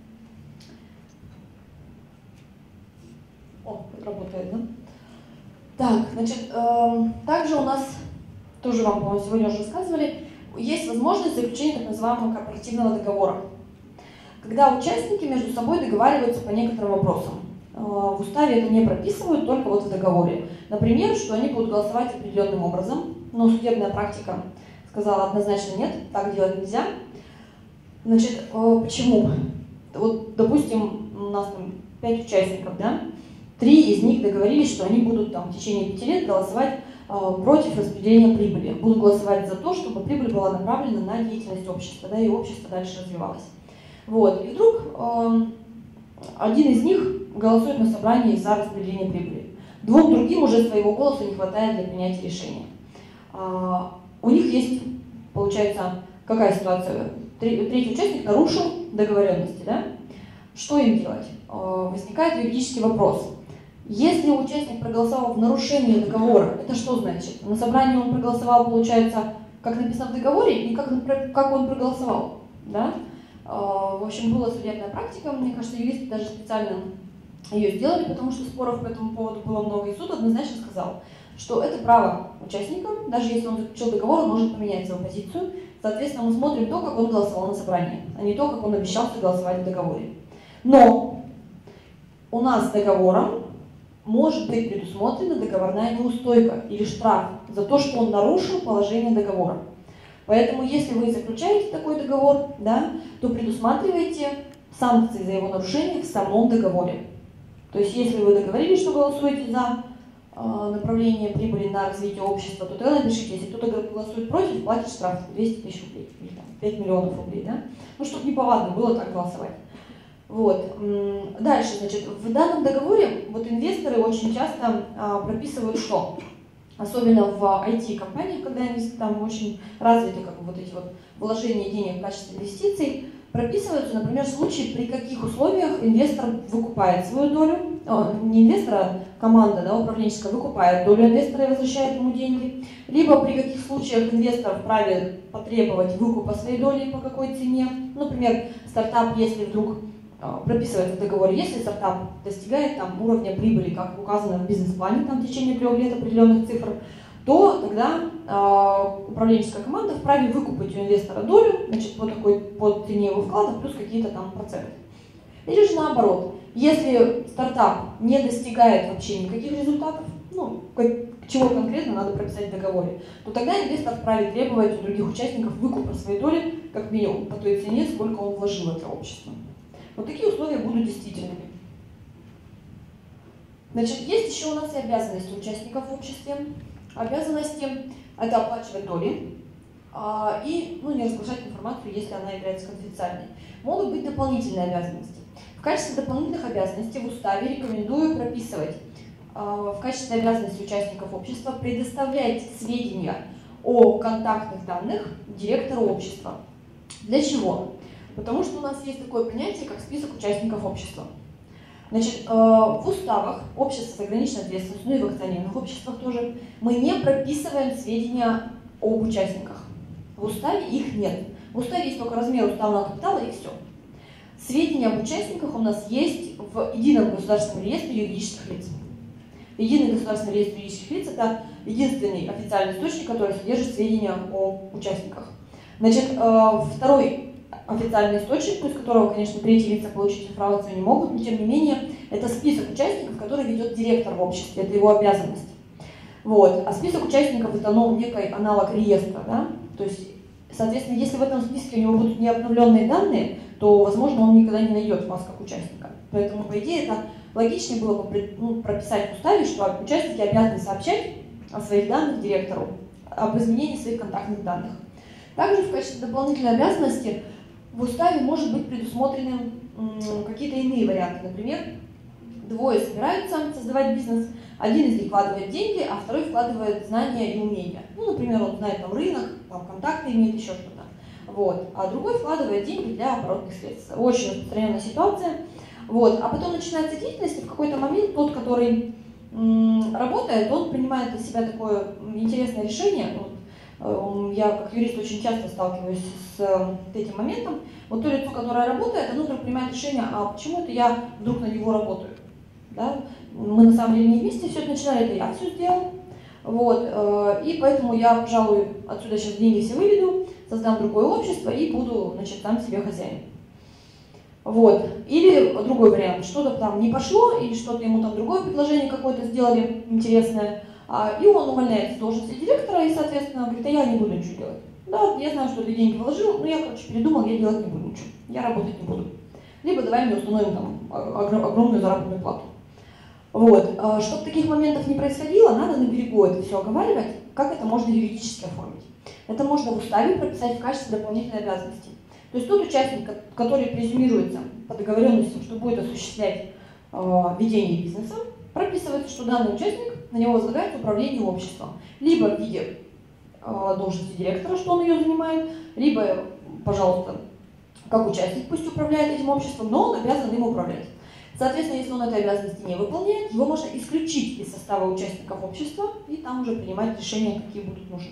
О, это работает, да? Так, значит, э, также у нас, тоже вам, по-моему, сегодня уже рассказывали, есть возможность заключения так называемого корпоративного договора, когда участники между собой договариваются по некоторым вопросам. Э, в уставе это не прописывают, только вот в договоре. Например, что они будут голосовать определенным образом, но судебная практика сказала однозначно нет, так делать нельзя. Значит, э, почему? Вот, допустим, у нас там пять участников, да? Три из них договорились, что они будут там, в течение пяти лет голосовать э, против распределения прибыли. Будут голосовать за то, чтобы прибыль была направлена на деятельность общества, да, и общество дальше развивалось. Вот. И вдруг э, один из них голосует на собрании за распределение прибыли. Двум другим уже своего голоса не хватает для принятия решения. Э, у них есть, получается, какая ситуация? Третий участник нарушил договоренности, да? Что им делать? Э, возникает юридический вопрос. Если участник проголосовал в нарушении договора, это что значит? На собрании он проголосовал, получается, как написано в договоре, и как, как он проголосовал. Да? В общем, была судебная практика, мне кажется, юристы даже специально ее сделали, потому что споров по этому поводу было много, и суд однозначно сказал, что это право участника, даже если он заключил договор, он может поменять свою позицию. Соответственно, мы смотрим то, как он голосовал на собрании, а не то, как он обещал голосовать в договоре. Но у нас с договором может быть предусмотрена договорная неустойка или штраф за то, что он нарушил положение договора. Поэтому, если вы заключаете такой договор, да, то предусматривайте санкции за его нарушение в самом договоре. То есть, если вы договорились, что голосуете за э, направление прибыли на развитие общества, то тогда напишите, если кто-то голосует против, платит штраф двести тысяч рублей или там, пять миллионов рублей. Да? Ну, чтобы неповадно было так голосовать. Вот. Дальше, значит, в данном договоре вот инвесторы очень часто а, прописывают что? Особенно в ай ти-компаниях, когда они там очень развиты, как вот эти вот вложения денег в качестве инвестиций, прописываются, например, случаи, при каких условиях инвестор выкупает свою долю, о, не инвестор, а команда, да, управленческая, выкупает долю инвестора и возвращает ему деньги, либо при каких случаях инвестор вправе потребовать выкупа своей доли по какой цене. Например, стартап, если вдруг прописывается в договоре, если стартап достигает там, уровня прибыли, как указано в бизнес-плане, там, в течение трех лет определенных цифр, то тогда э, управленческая команда вправе выкупить у инвестора долю, значит, по такой по цене его вклада плюс какие-то там проценты. Или же наоборот, если стартап не достигает вообще никаких результатов, ну, как, чего конкретно надо прописать в договоре, то тогда инвестор вправе требовать у других участников выкупа своей доли, как минимум, по той цене, сколько он вложил в это общество. Вот такие условия будут действительными. Значит, есть еще у нас и обязанности участников в обществе. Обязанности – это оплачивать доли а, и ну, не разглашать информацию, если она является конфиденциальной. Могут быть дополнительные обязанности. В качестве дополнительных обязанностей в уставе рекомендую прописывать в качестве обязанности участников общества предоставлять сведения о контактных данных директору общества. Для чего? Потому что у нас есть такое понятие, как список участников общества. Значит, в уставах общества с ограниченной ответственностью, ну и в акционерных обществах тоже, мы не прописываем сведения об участниках. В уставе их нет. В уставе есть только размер уставного капитала и все. Сведения об участниках у нас есть в Едином государственном реестре юридических лиц. Единый государственный реестр юридических лиц – это единственный официальный источник, который содержит сведения о участниках. Значит, второй официальный источник, из которого, конечно, третьи лица получить информацию не могут, но тем не менее, это список участников, который ведет директор в обществе, это его обязанность. Вот. А список участников – это, ну, некий аналог реестра, да? То есть, соответственно, если в этом списке у него будут необновленные данные, то, возможно, он никогда не найдет вас как участника. Поэтому, по идее, это логичнее было бы, ну, прописать в уставе, что участники обязаны сообщать о своих данных директору, об изменении своих контактных данных. Также в качестве дополнительной обязанности в уставе может быть предусмотрены какие-то иные варианты. Например, двое собираются создавать бизнес, один из них вкладывает деньги, а второй вкладывает знания и умения. Ну, например, он знает там рынок, там контакты имеет, еще что-то. Вот. А другой вкладывает деньги для оборотных средств. Очень распространенная ситуация. Вот. А потом начинается деятельность, и в какой-то момент тот, который м, работает, он принимает для себя такое интересное решение. Вот. Я как юрист очень часто сталкиваюсь с э, этим моментом. Вот то лицо, которое работает, оно вдруг принимает решение, а почему это я вдруг на него работаю? Да? Мы на самом деле не вместе все это начинали, это я все сделал. Вот. Э, и поэтому я, пожалуй, отсюда сейчас деньги все выведу, создам другое общество и буду, значит, там себе хозяин. Вот. Или другой вариант, что-то там не пошло, или что-то ему там другое предложение какое-то сделали интересное, а, и он увольняется с должности директора и, соответственно, говорит, а я не буду ничего делать. Да, я знаю, что ты деньги вложил, но я, короче, передумал, я делать не буду ничего, я работать не буду. Либо давай мне установим там огромную заработную плату. Вот. Чтобы таких моментов не происходило, надо на берегу это все оговаривать, как это можно юридически оформить. Это можно в уставе прописать в качестве дополнительной обязанности. То есть тот участник, который презюмируется по договоренности, что будет осуществлять э, ведение бизнеса, прописывается, что данный участник, на него возлагается управление обществом. Либо в виде э, должности директора, что он ее занимает, либо, пожалуйста, как участник пусть управляет этим обществом, но он обязан им управлять. Соответственно, если он этой обязанности не выполняет, его можно исключить из состава участников общества и там уже принимать решения, какие будут нужны.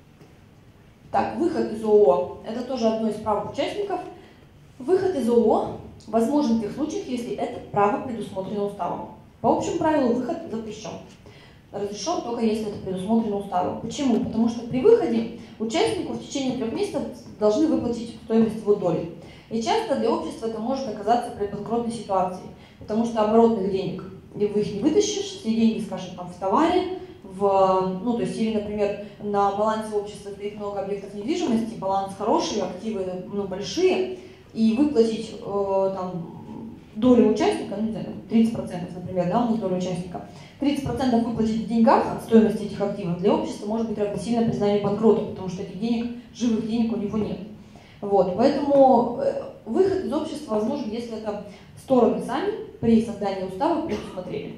Так, выход из ООО – это тоже одно из прав участников. Выход из ООО возможен в тех случаях, если это право предусмотрено уставом. По общему правилу выход запрещен. Разрешен только если это предусмотрено уставом. Почему? Потому что при выходе участнику в течение трех месяцев должны выплатить стоимость его доли. И часто для общества это может оказаться предбанкротной ситуацией, потому что оборотных денег вы их не вытащишь, все деньги, скажем, там, в товаре, в, ну, то есть, или, например, на балансе общества стоит много объектов недвижимости, баланс хороший, активы, ну, большие, и выплатить э, там, долю участника, ну, не знаю, тридцать процентов, например, да, у нас доля участника, тридцать процентов выплатить в деньгах от стоимости этих активов для общества может быть равносильно признанию банкрота, потому что этих денег, живых денег у него нет. Вот, поэтому выход из общества возможен, если это стороны сами при создании устава предусмотрели.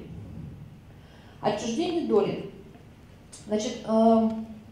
Отчуждение доли. Значит, э,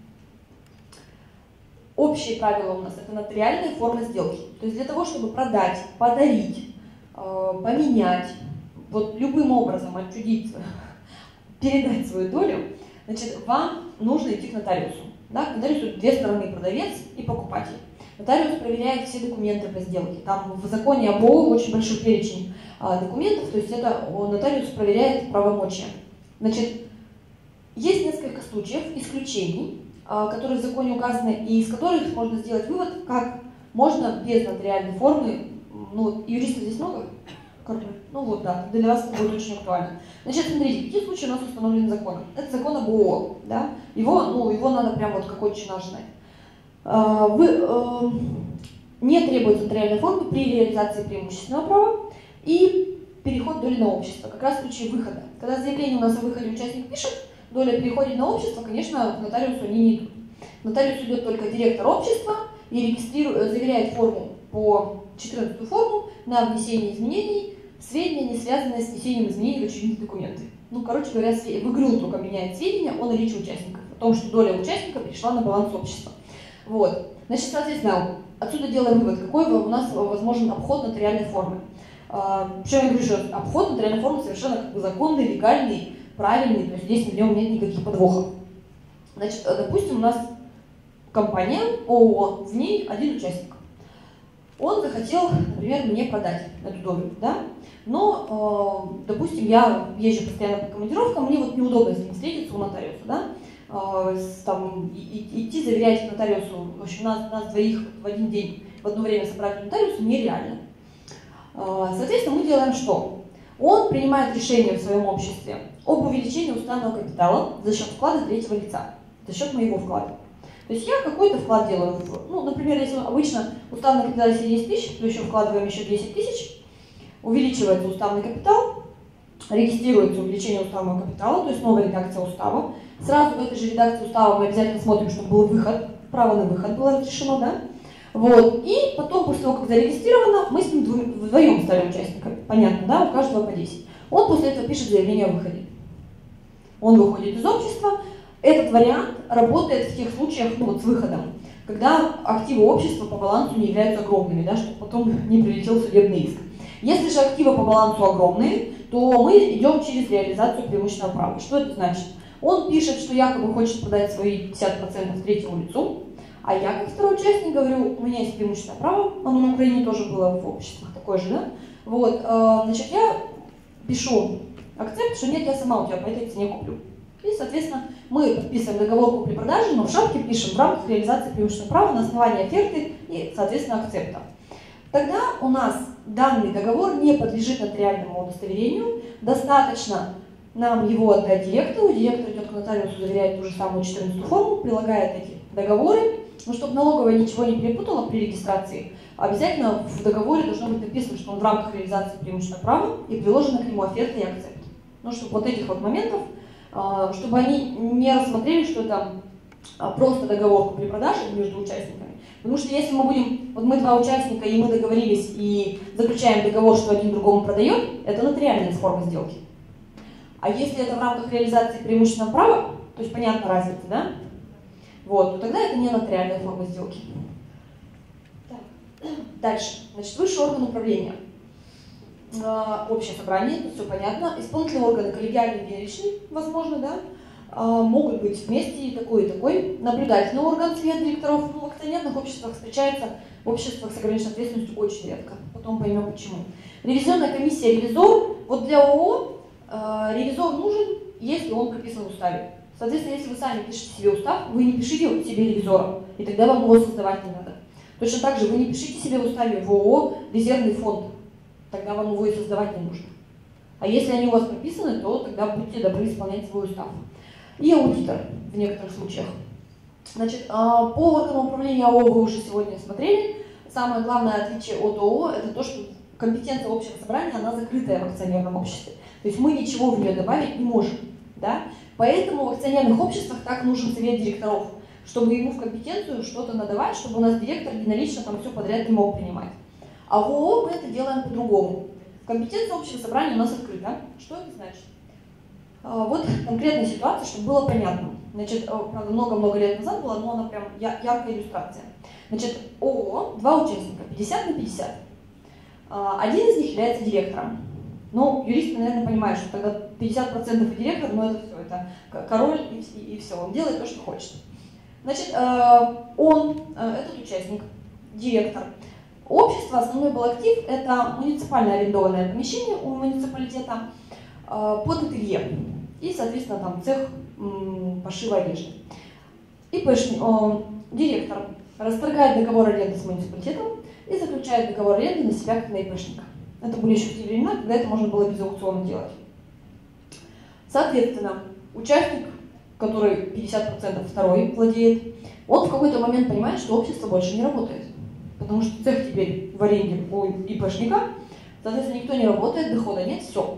общие правила у нас – это нотариальная форма сделки. То есть для того, чтобы продать, подарить, э, поменять, вот любым образом отчудить, передать свою долю, значит, вам нужно идти к нотариусу. Да? К нотариусу две стороны – продавец и покупатель. Нотариус проверяет все документы по сделке. Там в законе об ООО очень большой перечень а, документов, то есть это нотариус проверяет правомочия. Значит, есть несколько случаев, исключений, а, которые в законе указаны, и из которых можно сделать вывод, как можно без нотариальной формы, ну, юристов здесь много? Ну вот, да, для вас это будет очень актуально. Значит, смотрите, какие случаи у нас установлены законом. Это закон об ООО, да? Его, ну, его надо прям вот как отче наш знать. Вы, э, не требуется нотариальной формы при реализации преимущественного права и переход доли на общество, как раз в случае выхода. Когда заявление у нас о выходе участник пишет, доля переходит на общество, конечно, к нотариусу они не идут. Нотариус идет только директор общества и регистрирует, заверяет форму по четырнадцатую форму на внесение изменений, сведения, не связанные с внесением изменений в учредительные документы. ну, короче говоря, в игру только меняет сведения о наличии участников, о том, что доля участника перешла на баланс общества. Вот. Значит, соответственно, отсюда делаем вывод, какой у нас возможен обход нотариальной формы. Причем я говорю, что обход нотариальной формы совершенно как бы законный, легальный, правильный, то есть здесь в нем нет никаких подвохов. Значит, допустим, у нас компания ООО, в ней один участник. Он захотел, например, мне продать эту долю, да? Но, э, допустим, я езжу постоянно по командировкам, мне вот неудобно с ним встретиться у нотариуса, да? Э, с, там, и, и, идти заверять нотариусу, в общем, нас, нас двоих в один день в одно время собрать нотариусу нереально. Э, соответственно, мы делаем что? Он принимает решение в своем обществе об увеличении уставного капитала за счет вклада третьего лица, за счет моего вклада. То есть я какой-то вклад делаю, в, ну, например, если обычно уставный капитал если десять тысяч, то еще вкладываем еще десять тысяч, увеличивается уставный капитал, регистрируется увеличение уставного капитала, то есть новая редакция устава. Сразу в этой же редакции устава мы обязательно смотрим, чтобы был выход, право на выход было разрешено, да? Вот. И потом, после того, как зарегистрировано, мы с ним вдвоем стали участниками. Понятно, да? У каждого по десять. Он после этого пишет заявление о выходе. Он выходит из общества. Этот вариант работает в тех случаях, ну, вот с выходом, когда активы общества по балансу не являются огромными, да, чтобы потом не прилетел судебный иск. Если же активы по балансу огромные, то мы идем через реализацию преимущественного права. Что это значит? Он пишет, что якобы хочет продать свои пятьдесят процентов третьему лицу, а я, как второй участник, говорю, у меня есть преимущественное право, оно на Украине тоже было в обществах такое же, да? Вот, значит, я пишу акцепт, что нет, я сама у тебя по этой цене куплю. И, соответственно, мы подписываем договор купли-продажи, но в шапке пишем в рамках реализации преимущественного права на основании оферты и, соответственно, акцепта. Тогда у нас данный договор не подлежит нотариальному удостоверению, достаточно нам его отдать директору, директор идет к нотариусу, заверяет ту же самую четырнадцатую форму, прилагает эти договоры, но чтобы налоговая ничего не перепутала при регистрации, обязательно в договоре должно быть написано, что он в рамках реализации преимущественного права и приложена к нему оферта и акцепт. Ну, чтобы вот этих вот моментов, чтобы они не рассмотрели, что это просто договор купли-продажи между участниками. Потому что если мы будем, вот мы два участника, и мы договорились и заключаем договор, что один другому продает, это нотариальная форма сделки. А если это в рамках реализации преимущественного права, то есть понятна разница, да? Вот, то тогда это не нотариальная форма сделки. Так. Дальше. Значит, высший орган управления. Общее собрание, это все понятно. Исполнительные органы, коллегиальные, единоличные, возможно, да, могут быть вместе и такой, и такой. Наблюдательный орган, совет директоров, ну, в акционерных обществах встречается, в обществах с ограниченной ответственностью очень редко. Потом поймем почему. Ревизионная комиссия, ревизор. Вот для ООО э, ревизор нужен, если он прописан в уставе. Соответственно, если вы сами пишете себе устав, вы не пишите себе ревизора, и тогда вам его создавать не надо. Точно так же вы не пишите себе в уставе в ООО резервный фонд, тогда вам его и создавать не нужно. А если они у вас прописаны, то тогда будьте добры исполнять свой устав. И аудитор в некоторых случаях. Значит, по органам управления ООО вы уже сегодня смотрели. Самое главное отличие от ООО – это то, что компетенция общего собрания, она закрытая в акционерном обществе. То есть мы ничего в нее добавить не можем. Да? Поэтому в акционерных обществах так нужен совет директоров, чтобы ему в компетенцию что-то надавать, чтобы у нас директор единолично там все подряд не мог принимать. А в ООО мы это делаем по-другому. Компетенция общего собрания у нас открыта. Что это значит? Вот конкретная ситуация, чтобы было понятно. Значит, правда, много-много лет назад была, но она прям яркая иллюстрация. Значит, ООО, два участника, пятьдесят на пятьдесят. Один из них является директором. Ну, юристы, наверное, понимают, что тогда пятьдесят процентов и директор, но это все, это король и, и, и все, он делает то, что хочет. Значит, он, этот участник, директор. Общество, основной был актив, это муниципальное арендованное помещение у муниципалитета под ателье и, соответственно, там цех пошива одежды. И директор расторгает договор аренды с муниципалитетом и заключает договор аренды на себя как на ИПшника. Это были еще те времена, когда это можно было без аукциона делать. Соответственно, участник, который пятьдесят процентов второй владеет, он в какой-то момент понимает, что общество больше не работает. Потому что цех теперь в аренде у ИПшника, соответственно, никто не работает, дохода нет, все.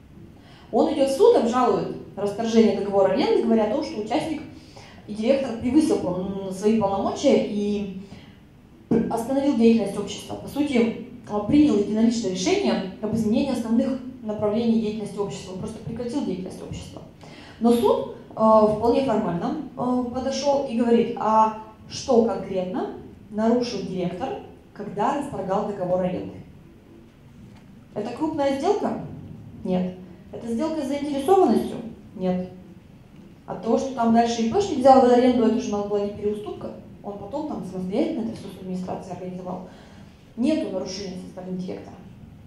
Он идет в суд, обжалует расторжение договора аренды, говоря о том, что участник и директор превысил свои полномочия и остановил деятельность общества. По сути, принял единоличное решение об изменении основных направлении деятельности общества, он просто прекратил деятельность общества. Но суд э, вполне формально э, подошел и говорит, а что конкретно нарушил директор, когда расторгал договор аренды? Это крупная сделка? Нет. Это сделка с заинтересованностью? Нет. От того, что там дальше ИПшник взял в аренду, это же у нас была не переуступка, он потом там самостоятельно это все с администрацией организовал. Нету нарушения со стороны директора.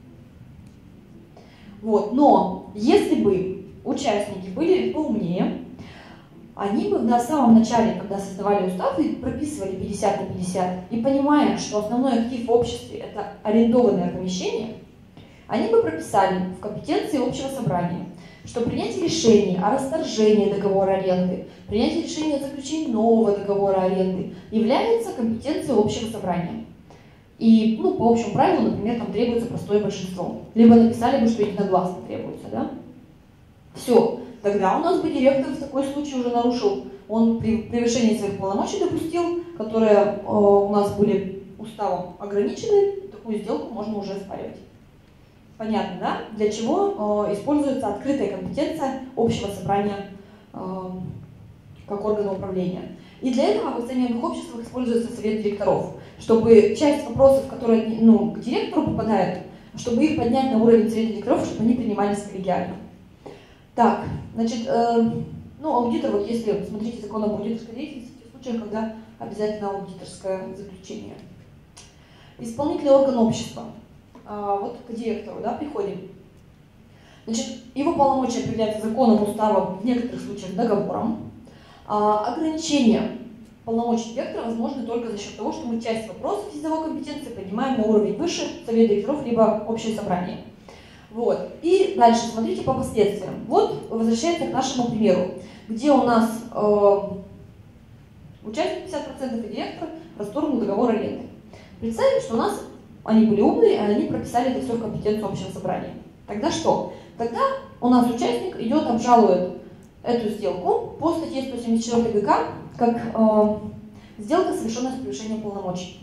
Вот. Но если бы участники были поумнее, они бы на самом начале, когда создавали устав и прописывали пятьдесят на пятьдесят, и понимая, что основной актив в обществе – это арендованное помещение, они бы прописали в компетенции общего собрания, что принятие решения о расторжении договора аренды, принятие решения о заключении нового договора аренды является компетенцией общего собрания. И, ну, по общему правилу, например, там требуется простое большинство. Либо написали бы, что единогласно требуется, да? Все. Тогда у нас бы директор в такой случай уже нарушил, он при превышении своих полномочий допустил, которые э, у нас были уставом ограничены, такую сделку можно уже оспаривать. Понятно, да? Для чего э, используется открытая компетенция общего собрания э, как органа управления. И для этого в акционерных обществах используется совет директоров, чтобы часть вопросов, которые ну, к директору попадают, чтобы их поднять на уровень совета директоров, чтобы они принимались коллегиально. Так, значит, э, ну, аудитор, вот если смотрите закон об аудиторской деятельности, в случаях, когда обязательно аудиторское заключение. Исполнительный орган общества. Э, вот к директору, да, приходим. Значит, его полномочия определяются законом, уставом, в некоторых случаях договором. А, ограничения полномочий директора возможны только за счет того, что мы часть вопросов из его компетенции поднимаем на уровень выше, совет директоров, либо общее собрание. Вот. И дальше смотрите по последствиям. Вот возвращается к нашему примеру, где у нас э, участник пятьдесят процентов и директор расторгнул договор аренды. Представим, что у нас они были умные, и они прописали это все в компетенцию общего собрания. Тогда что? Тогда у нас участник идет, обжалует эту сделку по статье сто семьдесят четыре ГК как э, сделка, совершенная с превышением полномочий.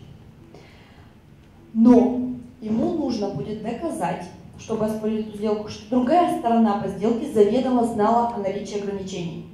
Но ему нужно будет доказать, чтобы оспорить эту сделку, что другая сторона по сделке заведомо знала о наличии ограничений.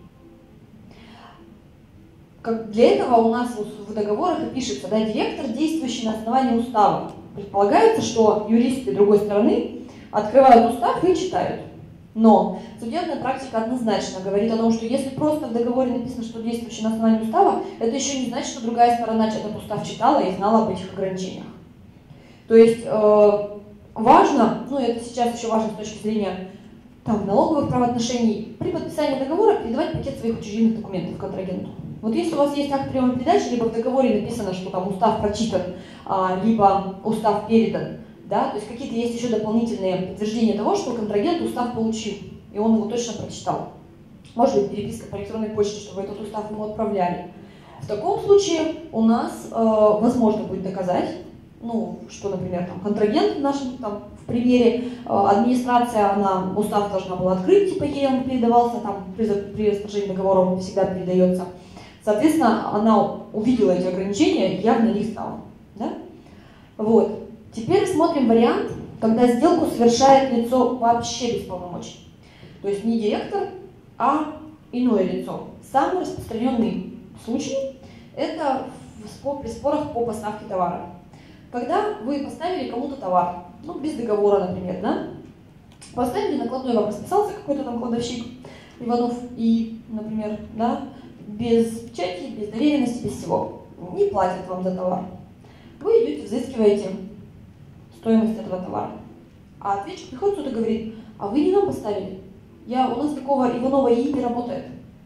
Как для этого у нас в договорах и пишется, да, директор, действующий на основании устава. Предполагается, что юристы другой стороны открывают устав и читают. Но судебная практика однозначно говорит о том, что если просто в договоре написано, что действующий на основании устава, это еще не значит, что другая сторона этот устав читала и знала об этих ограничениях. То есть э, важно, ну это сейчас еще важно с точки зрения там, налоговых правоотношений, при подписании договора передавать пакет своих учредительных документов контрагенту. Вот если у вас есть акт приема передачи, либо в договоре написано, что там устав прочитан, а, либо устав передан, да, то есть какие-то есть еще дополнительные подтверждения того, что контрагент устав получил, и он его точно прочитал. Может быть, переписка по электронной почте, чтобы этот устав ему отправляли. В таком случае у нас э, возможно будет доказать, ну, что, например, там, контрагент в нашем там, в примере, э, администрация, она устав должна была открыть, типа ей он передавался, там, при, при расторжении договора он всегда передается. Соответственно, она увидела эти ограничения и явно их знала. Да? Вот. Теперь смотрим вариант, когда сделку совершает лицо вообще без полномочий. То есть не директор, а иное лицо. Самый распространенный случай – это при спорах по поставке товара. Когда вы поставили кому-то товар, ну, без договора, например, да? Поставили накладной, вам расписался какой-то там кладовщик, Иванов И, например, да? Без печати, без доверенности, без всего. Не платят вам за товар. Вы идете, взыскиваете стоимость этого товара. А ответчик приходит сюда и говорит, а вы не нам поставили. Я, у нас такого Иванова И не работает.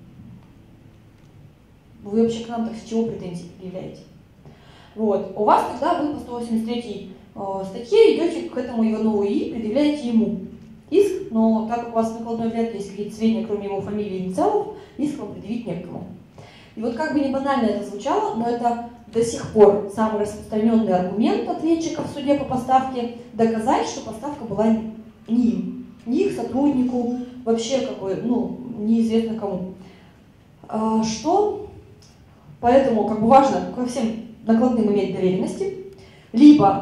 Вы вообще к нам так с чего претензии предъявляете? Вот. У вас тогда вы по сто восемьдесят третьей э, статье идете к этому Иванову И, предъявляете ему иск, но так как у вас в накладной вряд ли есть какие-то сведения, кроме его фамилии и инициалов, иск вам предъявить некому. И вот как бы не банально это звучало, но это до сих пор самый распространенный аргумент ответчика в суде по поставке доказать, что поставка была не им, не их сотруднику, вообще как бы, ну, неизвестно кому. А, что? Поэтому как бы важно ко всем накладным иметь доверенности, либо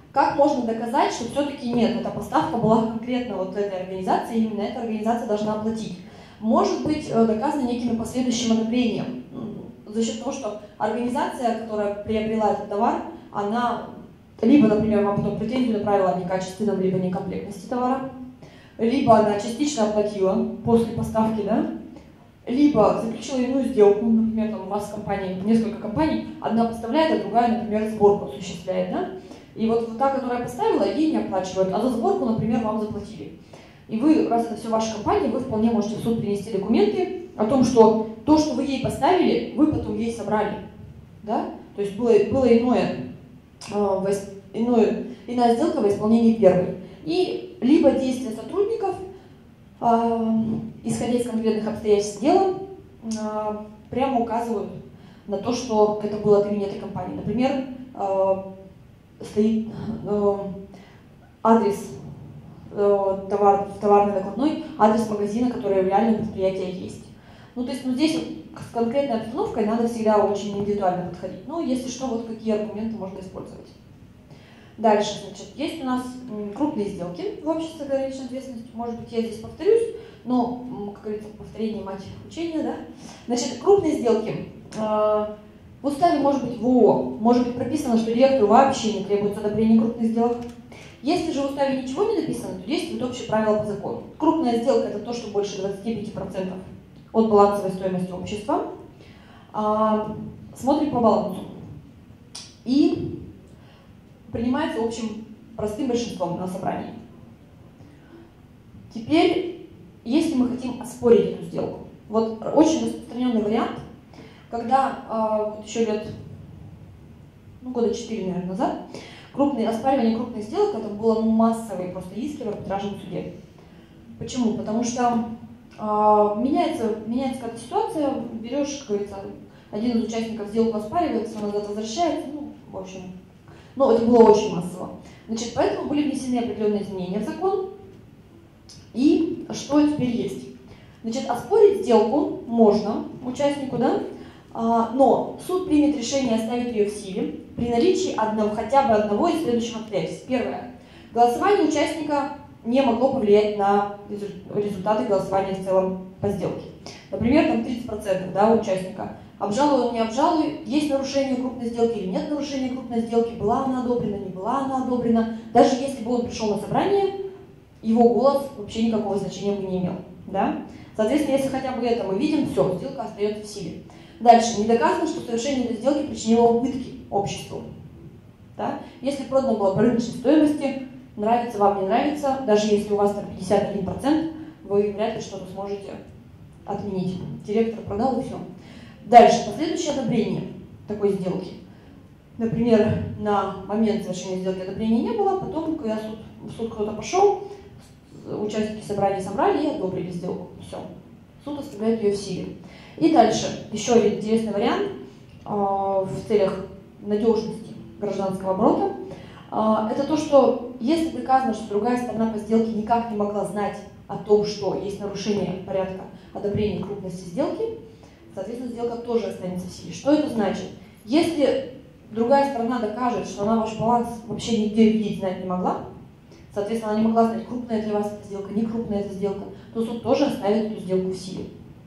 Как можно доказать, что все-таки нет, эта поставка была конкретно вот этой организации, и именно эта организация должна оплатить? Может быть доказано неким последующим одобрением, за счет того, что организация, которая приобрела этот товар, она либо, например, вам потом претензию направила о некачественном, либо некомплектности товара, либо она частично оплатила после поставки, да, либо заключила иную сделку, например, там у вас в компании несколько компаний, одна поставляет, а другая, например, сборку осуществляет, да, и вот, вот та, которая поставила, ей не оплачивают, а за сборку, например, вам заплатили. И вы, раз это все ваша компания, вы вполне можете в суд принести документы о том, что то, что вы ей поставили, вы потом ей собрали, да, то есть было, было иное, э, иное, иная сделка во исполнении первой. И либо действия сотрудников, э, исходя из конкретных обстоятельств дела, э, прямо указывают на то, что это было от имени этой компании. Например, э, стоит э, адрес э, товар, в товарной накладной, адрес магазина, который в реальном предприятии есть. Ну, то есть, ну, здесь вот с конкретной обстановкой надо всегда очень индивидуально подходить. Ну, если что, вот какие аргументы можно использовать. Дальше, значит, есть у нас крупные сделки в обществе с ограниченной ответственностью. Может быть, я здесь повторюсь, но, как говорится, повторение мать учения, да? Значит, крупные сделки. В уставе может быть в ООО, может быть прописано, что директору вообще не требуется одобрение крупных сделок. Если же в уставе ничего не написано, то действует общее правило по закону. Крупная сделка – это то, что больше двадцати пяти процентов от балансовой стоимости общества. А, смотрим по балансу. И принимается общим простым большинством на собрании. Теперь, если мы хотим оспорить эту сделку, вот очень распространенный вариант, когда а, вот еще лет, ну, года четыре, наверное, назад, крупные, оспаривание крупных сделок, это было ну, массовые просто иски в арбитражном суде. Почему? Потому что э, меняется, меняется какая-то ситуация, берешь, как говорится, один из участников сделку оспаривается, он назад возвращается, ну, в общем, ну, это было очень массово. Значит, поэтому были внесены определенные изменения в закон, и что теперь есть? Значит, оспорить сделку можно участнику, да, а, но суд примет решение оставить ее в силе при наличии одного, хотя бы одного из следующих обстоятельств. Первое. Голосование участника не могло повлиять на результаты голосования в целом по сделке. Например, там тридцать процентов, да, участника. Обжалуй он, не обжалуй, есть нарушение крупной сделки или нет нарушения крупной сделки, была она одобрена, не была она одобрена. Даже если бы он пришел на собрание, его голос вообще никакого значения бы не имел. Да? Соответственно, если хотя бы это мы видим, все, сделка остается в силе. Дальше, не доказано, что совершение этой сделки причинило убытки обществу. Да? Если продано было по рыночной стоимости, нравится вам, не нравится, даже если у вас там пятьдесят один процент, вы вряд ли что-то сможете отменить. Директор продал и все. Дальше, последующее одобрение такой сделки. Например, на момент совершения сделки одобрения не было, потом, когда суд, в суд кто-то пошел, участники собрания собрали и одобрили сделку. Все. Суд оставляет ее в силе. И дальше, еще один интересный вариант э, в целях надежности гражданского оборота. Э, это то, что если доказано, что другая сторона по сделке никак не могла знать о том, что есть нарушение порядка одобрения крупности сделки, соответственно, сделка тоже останется в силе. Что это значит? Если другая сторона докажет, что она ваш баланс вообще нигде видеть, знать не могла, соответственно, она не могла знать, крупная для вас эта сделка, не крупная эта сделка, то суд тоже оставит эту сделку в силе.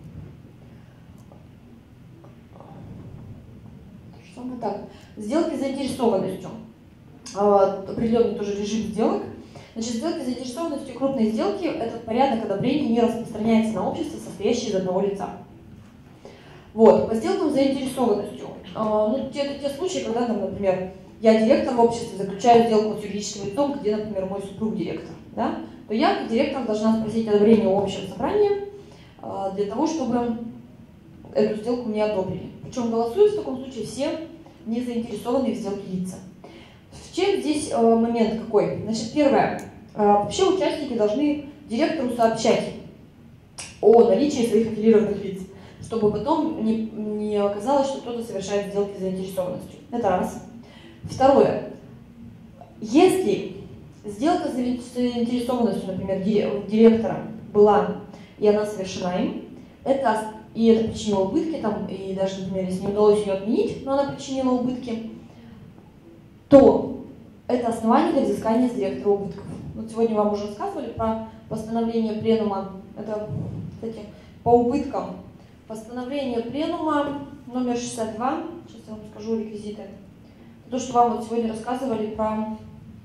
Самое так. Сделки с заинтересованностью. Определенный тоже режим сделок. Значит, сделки с заинтересованностью, крупные сделки, этот порядок одобрения не распространяется на общество, состоящее из одного лица. Вот, по сделкам с заинтересованностью. Ну, те, это те случаи, когда, там, например, я директор в обществе, заключаю сделку с юридическим лицом, где, например, мой супруг директор, да, то я, как директор, должна спросить одобрение у общего собрания для того, чтобы эту сделку мне одобрили. Причем голосуют в таком случае все не заинтересованные в сделке лица. В чем здесь э, момент какой? Значит, первое. Э, вообще участники должны директору сообщать о наличии своих аффилированных лиц, чтобы потом не, не оказалось, что кто-то совершает сделки с заинтересованностью. Это раз. Второе. Если сделка с заинтересованностью, например, директора была, и она совершена им, это, и это причинило убытки, там, и даже, например, если не удалось ее отменить, но она причинила убытки, то это основание для взыскания с директора убытков. Вот сегодня вам уже рассказывали про постановление пленума, это, кстати, по убыткам. Постановление пленума номер шестьдесят два, сейчас я вам скажу реквизиты. То, что вам вот сегодня рассказывали про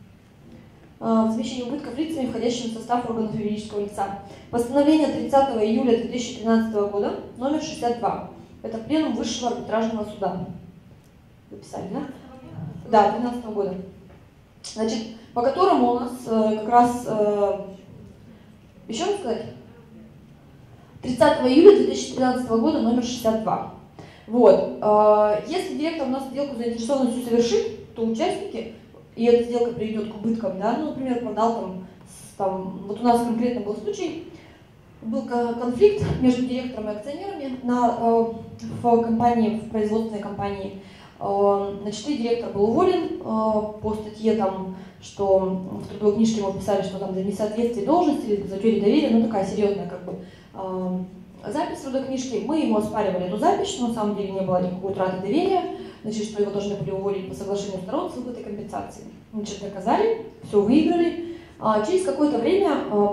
э, возмещение убытков лицами, входящими в состав органов юридического лица. Постановление тридцатого июля две тысячи тринадцатого года, номер шестьдесят два. Это пленум Высшего арбитражного суда. Записали, да? Да, две тысячи тринадцатого года. Значит, по которому у нас э, как раз, э, еще раз сказать, тридцатого июля две тысячи тринадцатого года, номер шестьдесят два. Вот. Э, если директор у нас сделку заинтересованностью совершит, то участники, и эта сделка приведет к убыткам, да, ну, например, продал там, с, там, вот у нас конкретно был случай, был конфликт между директором и акционерами на, э, в компании, в производственной компании. Значит, и директор был уволен по статье, там, что в трудовой книжке ему писали, что там за несоответствие должности или за потерю доверия, ну такая серьезная как бы запись в трудовой книжке. Мы ему оспаривали эту запись, что на самом деле не было никакой утраты доверия, значит, что его должны были уволить по соглашению сторон с выплатой компенсации. Значит, доказали, все выиграли. Через какое-то время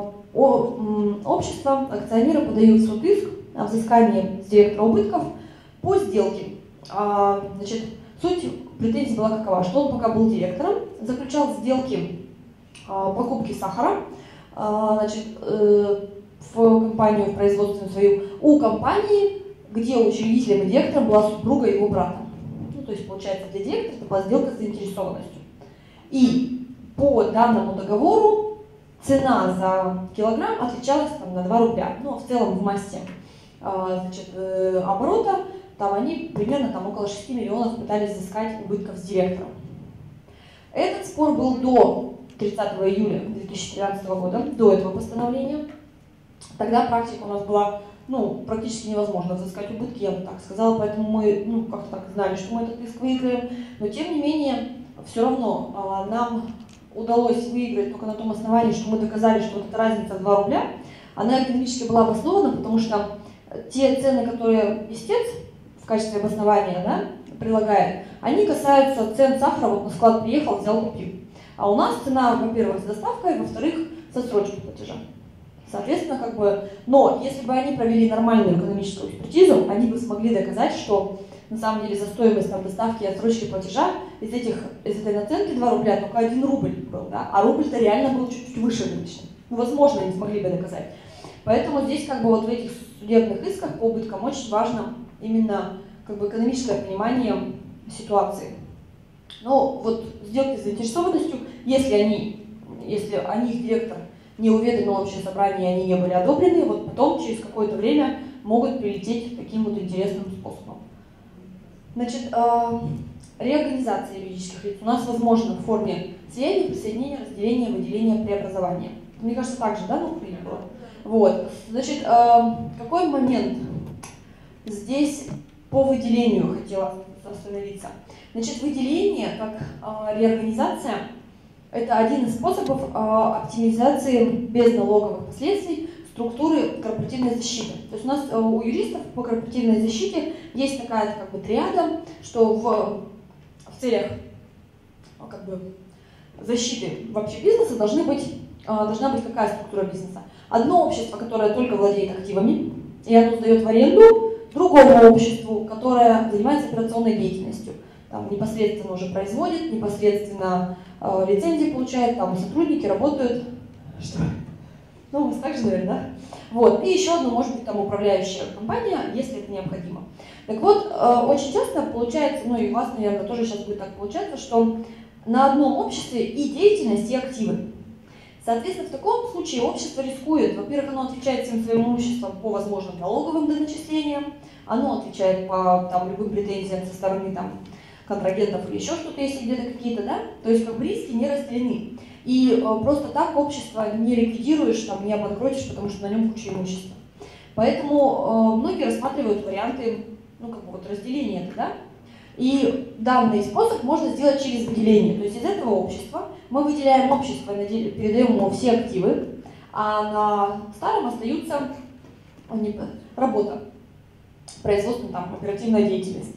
общество, акционеры подают в суд иск о взыскании с директора убытков по сделке. А, значит, суть претензий была какова, что он пока был директором, заключал сделки а, покупки сахара, а, значит, э, в компанию, в производственную свою, у компании, где учредителем и директором была супруга его брата. Ну, то есть, получается, для директора это была сделка с заинтересованностью. И по данному договору цена за килограмм отличалась там, на два рубля, ну, в целом в массе а, значит, э, оборота. Там они примерно там, около шести миллионов пытались взыскать убытков с директором. Этот спор был до тридцатого июля две тысячи тринадцатого года, до этого постановления. Тогда практика у нас была ну, практически невозможно взыскать убытки, я бы так сказала, поэтому мы ну, как-то так знали, что мы этот иск выиграем. Но тем не менее, все равно а, нам удалось выиграть только на том основании, что мы доказали, что вот эта разница в два рубля, она экономически была обоснована, потому что те цены, которые истец в качестве обоснования да, прилагает, они касаются цен сахара, вот на склад приехал, взял, купил. А у нас цена, во-первых, с доставкой, во-вторых, с отсрочкой платежа. Соответственно, как бы, но если бы они провели нормальную экономическую экспертизу, они бы смогли доказать, что на самом деле за стоимость там, доставки и отсрочки платежа из, этих, из этой наценки два рубля только один рубль был, да? А рубль-то реально был чуть-чуть выше рыночный. Ну, возможно, они смогли бы доказать. Поэтому здесь как бы вот в этих судебных исках по убыткам очень важно именно как бы экономическое понимание ситуации. Но вот сделки с заинтересованностью, если они, если о них директор не уведомил общее собрание, они не были одобрены, вот потом через какое-то время могут прилететь таким вот интересным способом. Значит, э, реорганизация юридических лиц у нас возможна в форме слияния, присоединения, разделения, выделения, преобразования. Мне кажется, так же, да, на Украине было? Вот. Значит, э, какой момент здесь по выделению хотела остановиться? Значит, выделение как э, реорганизация – это один из способов э, оптимизации без налоговых последствий структуры корпоративной защиты. То есть у нас э, у юристов по корпоративной защите есть такая как бы триада, что в, в целях как бы, защиты вообще бизнеса должны быть, э, должна быть какая структура бизнеса. Одно общество, которое только владеет активами, и оно сдает в аренду другому обществу, которое занимается операционной деятельностью. Там, непосредственно уже производит, непосредственно э, лицензии получает, там сотрудники работают. Что? Ну, у вас так же, наверное, да? Вот. И еще одно, может быть, там управляющая компания, если это необходимо. Так вот, э, очень часто получается, ну и у вас, наверное, тоже сейчас будет так получаться, что на одном обществе и деятельность, и активы. Соответственно, в таком случае общество рискует. Во-первых, оно отвечает всем своим имуществом по возможным налоговым доначислениям, оно отвечает по там, любым претензиям со стороны там, контрагентов или еще что-то, если где-то какие-то, да, то есть как бы риски не разделены. И э, просто так общество не ликвидируешь, там, не обанкротишь, потому что на нем куча имущества. Поэтому э, многие рассматривают варианты, ну, как бы вот разделения, да, и данный способ можно сделать через выделение. То есть из этого общества мы выделяем общество, передаем ему все активы, а на старом остаются работа, производственная, там, оперативная деятельность.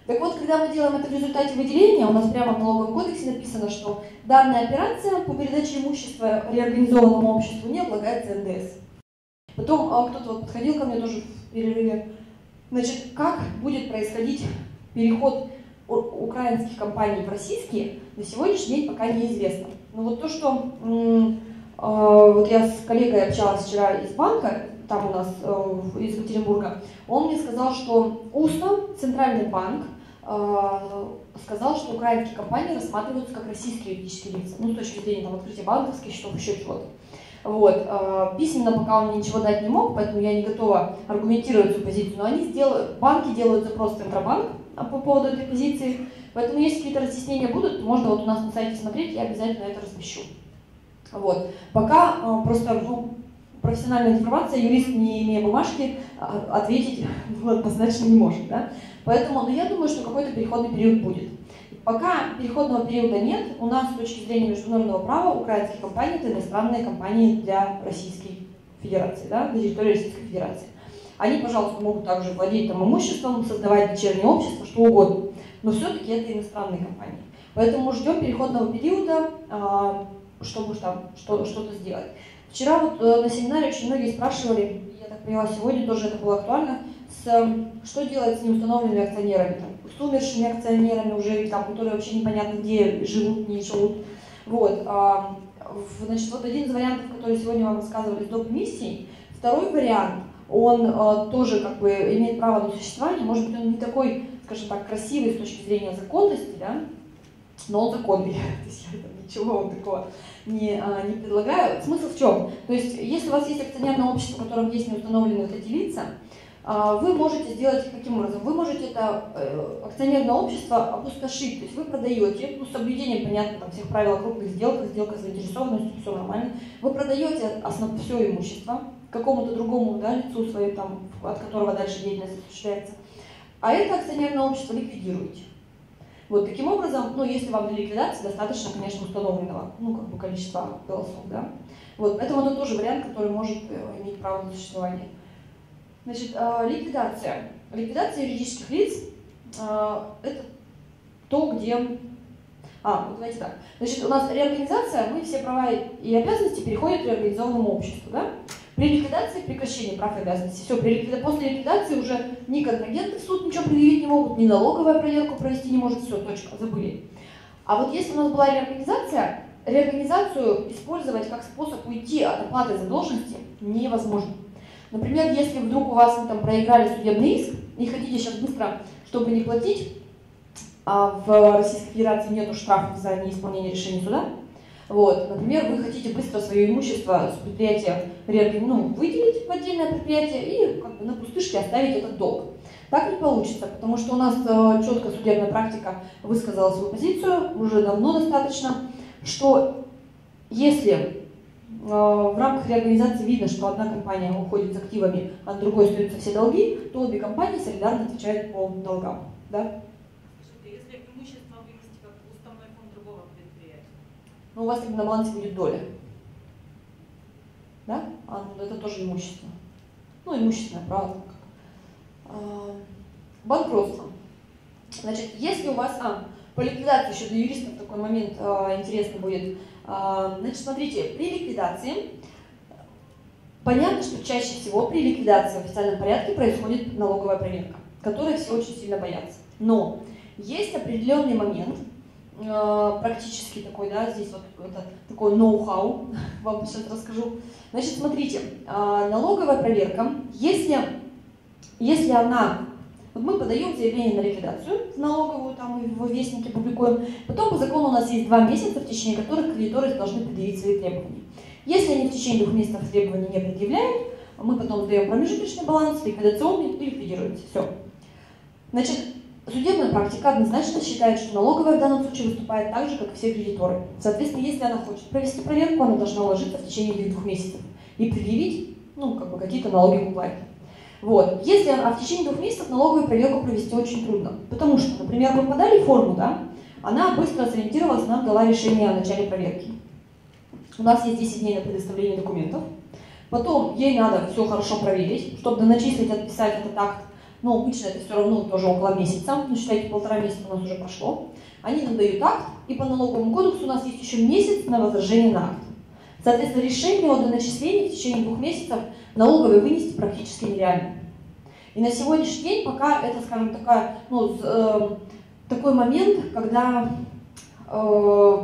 Так вот, когда мы делаем это в результате выделения, у нас прямо в налоговом кодексе написано, что данная операция по передаче имущества реорганизованному обществу не облагается эн дэ эс. Потом а, кто-то вот подходил ко мне тоже в перерыве. Значит, как будет происходить переход украинских компаний в российские, на сегодняшний день пока неизвестно. Но вот то, что м, э, вот я с коллегой общалась вчера из банка, там у нас э, из Екатеринбурга, он мне сказал, что устно Центральный банк э, сказал, что украинские компании рассматриваются как российские юридические лица, ну, с точки зрения там, открытия банковских счетов, еще чего-то. Вот. Э, письменно пока он мне ничего дать не мог, поэтому я не готова аргументировать свою позицию, но они сделают, банки делают запрос в Центробанк по поводу этой позиции, поэтому если какие-то разъяснения будут, то можно вот у нас на сайте смотреть, я обязательно это размещу. Вот. Пока э, просто ну, профессиональная информация, юрист, не имея бумажки, ответить однозначно не может. Да? Поэтому ну, я думаю, что какой-то переходный период будет. Пока переходного периода нет, у нас с точки зрения международного права украинские компании – это иностранные компании для Российской Федерации, да, для территории Российской Федерации. Они, пожалуйста, могут также владеть там имуществом, создавать дочернее общество, что угодно, но все-таки это иностранные компании. Поэтому мы ждем переходного периода, чтобы там что-то сделать. Вчера вот на семинаре очень многие спрашивали, я так поняла, сегодня тоже это было актуально, с, что делать с неустановленными акционерами, там, с умершими акционерами уже, там, которые вообще непонятно где живут, не живут. Вот, а, значит, вот один из вариантов, который сегодня вам рассказывали, с доп. Эмиссией. Второй вариант, он а, тоже как бы имеет право на существование, может быть, он не такой, скажем так, красивый с точки зрения законности, да, но он законный, то есть я там ничего вот такого не, а, не предлагаю. Смысл в чем? То есть, если у вас есть акционерное общество, в котором есть неустановленные вот эти лица, а, вы можете сделать каким образом? Вы можете это э, акционерное общество опустошить, то есть вы продаете, ну, с соблюдением, понятно, там, всех правил о крупных сделках, сделка с заинтересованностью, все нормально, вы продаете основ, все имущество какому-то другому, да, лицу своему, там, от которого дальше деятельность осуществляется, а это акционерное общество ликвидируете. Вот таким образом, ну, если вам для ликвидации достаточно, конечно, установленного, ну, как бы количества голосов, да. Вот, поэтому это тоже вариант, который может э, иметь право на существование. Значит, э, ликвидация. Ликвидация юридических лиц э, это то, где... А, вот давайте так. Значит, у нас реорганизация, мы все права и обязанности переходят к реорганизованному обществу, да. При ликвидации прекращение прав и обязанностей. Все, при ликвида... после ликвидации уже ни контрагенты в суд ничего предъявить не могут, ни налоговая проверку провести не может, все, точка, забыли. А вот если у нас была реорганизация, реорганизацию использовать как способ уйти от оплаты задолженности невозможно. Например, если вдруг у вас вы там проиграли судебный иск и хотите сейчас быстро, чтобы не платить, а в Российской Федерации нету штрафов за неисполнение решения суда, вот, например, вы хотите быстро свое имущество с предприятия ну, выделить в отдельное предприятие и как бы на пустышке оставить этот долг. Так не получится, потому что у нас э, четко судебная практика высказала свою позицию, уже давно достаточно, что если э, в рамках реорганизации видно, что одна компания уходит с активами, а на другой остаются все долги, то обе компании солидарно отвечают по долгам. Да? Но у вас тогда на балансе будет доля. Да? А, ну, это тоже имущество. Ну, имущественное право. А, банкротство. Значит, если у вас... А, по ликвидации еще для юристов такой момент а, интересный будет. А, значит, смотрите, при ликвидации понятно, что чаще всего при ликвидации в официальном порядке происходит налоговая проверка, которой все очень сильно боятся. Но есть определенный момент, практически такой, да, здесь вот это, такой ноу-хау, вам сейчас расскажу. Значит, смотрите, налоговая проверка, если, если она, вот мы подаем заявление на ликвидацию в налоговую, там и в Вестнике публикуем, потом по закону у нас есть два месяца, в течение которых кредиторы должны предъявить свои требования. Если они в течение двух месяцев требований не предъявляют, мы потом сдаем промежуточный баланс, ликвидационный и ликвидируемся. Все. Значит, судебная практика однозначно считает, что налоговая в данном случае выступает так же, как и все кредиторы. Соответственно, если она хочет провести проверку, она должна уложиться в течение этих двух месяцев и предъявить, ну, как бы какие-то налоги в уплате. Вот. Если она, а в течение двух месяцев налоговую проверку провести очень трудно. Потому что, например, мы подали форму, да, она быстро сориентировалась, нам дала решение о начале проверки. У нас есть десять дней на предоставление документов. Потом ей надо все хорошо проверить, чтобы начислить, отписать этот акт но обычно это все равно тоже около месяца, ну считайте, полтора месяца у нас уже прошло, они нам дают акт, и по налоговому кодексу у нас есть еще месяц на возражение на акт. Соответственно, решение о доначислении в течение двух месяцев налоговой вынести практически нереально. И на сегодняшний день пока это, скажем, такая, ну, э, такой момент, когда э,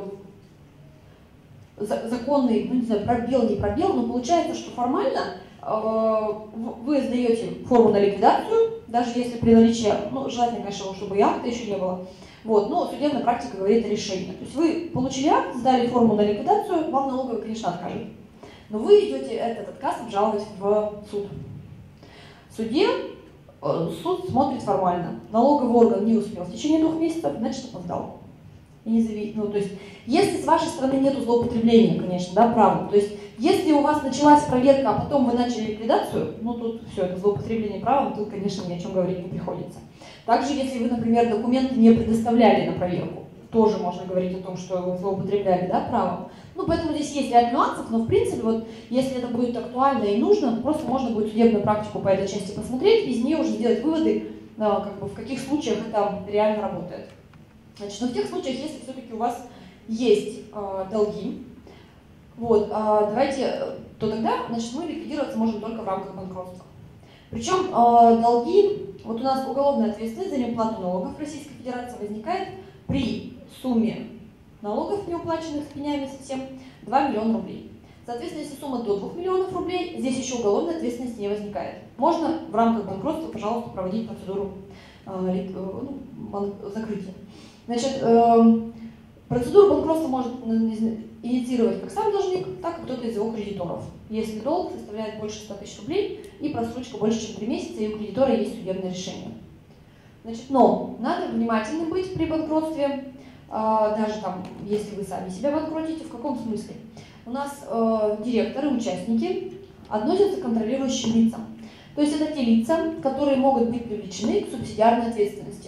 законный, ну не знаю, пробел, не пробел, но получается, что формально э, вы сдаете форму на ликвидацию, даже если при наличии, ну желательно, конечно, чтобы и акта еще не было, вот, но судебная практика говорит о решении. То есть вы получили акт, сдали форму на ликвидацию, вам налоговый, конечно, откажет. Но вы идете этот отказ обжаловать в суд. В суде суд смотрит формально. Налоговый орган не успел в течение двух месяцев, значит, опоздал. И не зависит. Ну, то есть, если с вашей стороны нет злоупотребления, конечно, да, правом, то есть, если у вас началась проверка, а потом вы начали ликвидацию, ну, тут все, это злоупотребление правом, тут, конечно, ни о чем говорить не приходится. Также, если вы, например, документы не предоставляли на проверку, тоже можно говорить о том, что вы злоупотребляли, да, правом. Ну, поэтому здесь есть ряд нюансов, но, в принципе, вот, если это будет актуально и нужно, просто можно будет судебную практику по этой части посмотреть, из нее уже сделать выводы, как бы, в каких случаях это реально работает. Значит, но в тех случаях, если все-таки у вас есть э, долги, вот, э, давайте, то тогда, значит, мы ликвидироваться можем только в рамках банкротства. Причем э, долги, вот у нас уголовная ответственность за неуплату налогов в Российской Федерации возникает при сумме налогов, неуплаченных с пенями совсем, два миллиона рублей. Соответственно, если сумма до двух миллионов рублей, здесь еще уголовной ответственности не возникает. Можно в рамках банкротства, пожалуйста, проводить процедуру э, ну, банк, закрытия. Значит, э, процедуру банкротства может инициировать как сам должник, так и кто-то из его кредиторов, если долг составляет больше ста тысяч рублей и просрочка больше, чем три месяца, и у кредитора есть судебное решение. Значит, но надо внимательным быть при банкротстве, э, даже там, если вы сами себя банкротите. В каком смысле? У нас э, директоры, участники относятся к контролирующим лицам. То есть это те лица, которые могут быть привлечены к субсидиарной ответственности,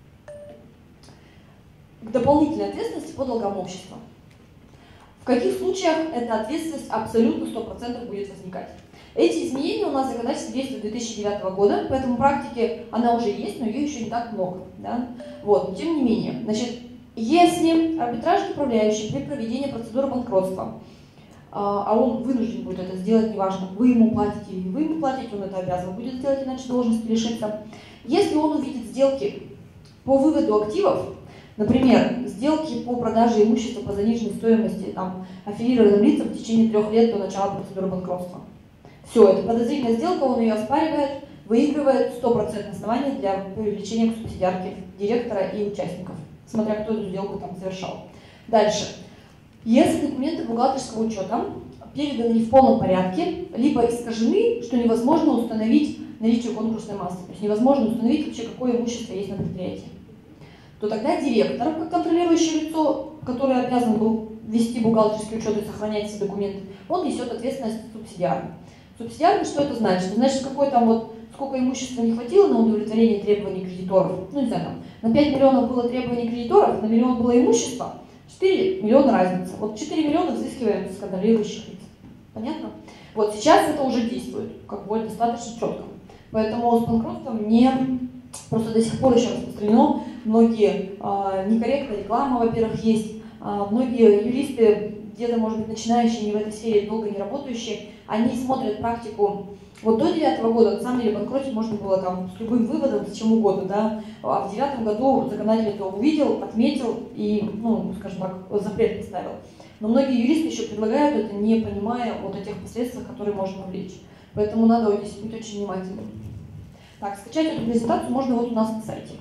к дополнительной ответственности по долгам общества. В каких случаях эта ответственность абсолютно сто процентов будет возникать? Эти изменения у нас в законодательстве действуют с две тысячи девятого года, поэтому в практике она уже есть, но ее еще не так много. Да? Вот, но тем не менее, значит, если арбитражный управляющий при проведении процедуры банкротства, а он вынужден будет это сделать, неважно, вы ему платите или вы ему платите, он это обязан будет сделать, иначе должности лишится. Если он увидит сделки по выводу активов, например, сделки по продаже имущества по заниженной стоимости там, аффилированным лицам в течение трех лет до начала процедуры банкротства. Все, это подозрительная сделка, он ее оспаривает, выигрывает сто процентов оснований для привлечения к субсидиарке директора и участников, смотря кто эту сделку там совершал. Дальше. Если документы бухгалтерского учета переданы не в полном порядке, либо искажены, что невозможно установить наличие конкурсной массы, то есть невозможно установить вообще, какое имущество есть на предприятии, то тогда директор, как контролирующее лицо, который обязан был вести бухгалтерский учет и сохранять все документы, он несет ответственность субсидиарно. Субсидиарно, что это значит? Значит, какой там вот, сколько имущества не хватило на удовлетворение требований кредиторов, ну не знаю, там, на пять миллионов было требований кредиторов, на миллион было имущества, четыре миллиона разница. Вот четыре миллиона взыскиваем с контролирующих лиц. Понятно? Вот сейчас это уже действует, как бы достаточно четко. Поэтому с банкротством не просто до сих пор еще распространено. Многие э, некорректная реклама, во-первых, есть. Э, многие юристы, где-то, может быть, начинающие, не в этой сфере, долго не работающие, они смотрят практику. Вот до девятого года, на самом деле, банкротить можно было там с любым выводом, с чем угодно, да. А в девятом году законодатель это увидел, отметил и, ну, скажем так, запрет поставил. Но многие юристы еще предлагают это, не понимая вот о тех последствиях, которые можно повлечь. Поэтому надо здесь быть очень внимательным. Так, скачать эту презентацию можно вот у нас на сайте.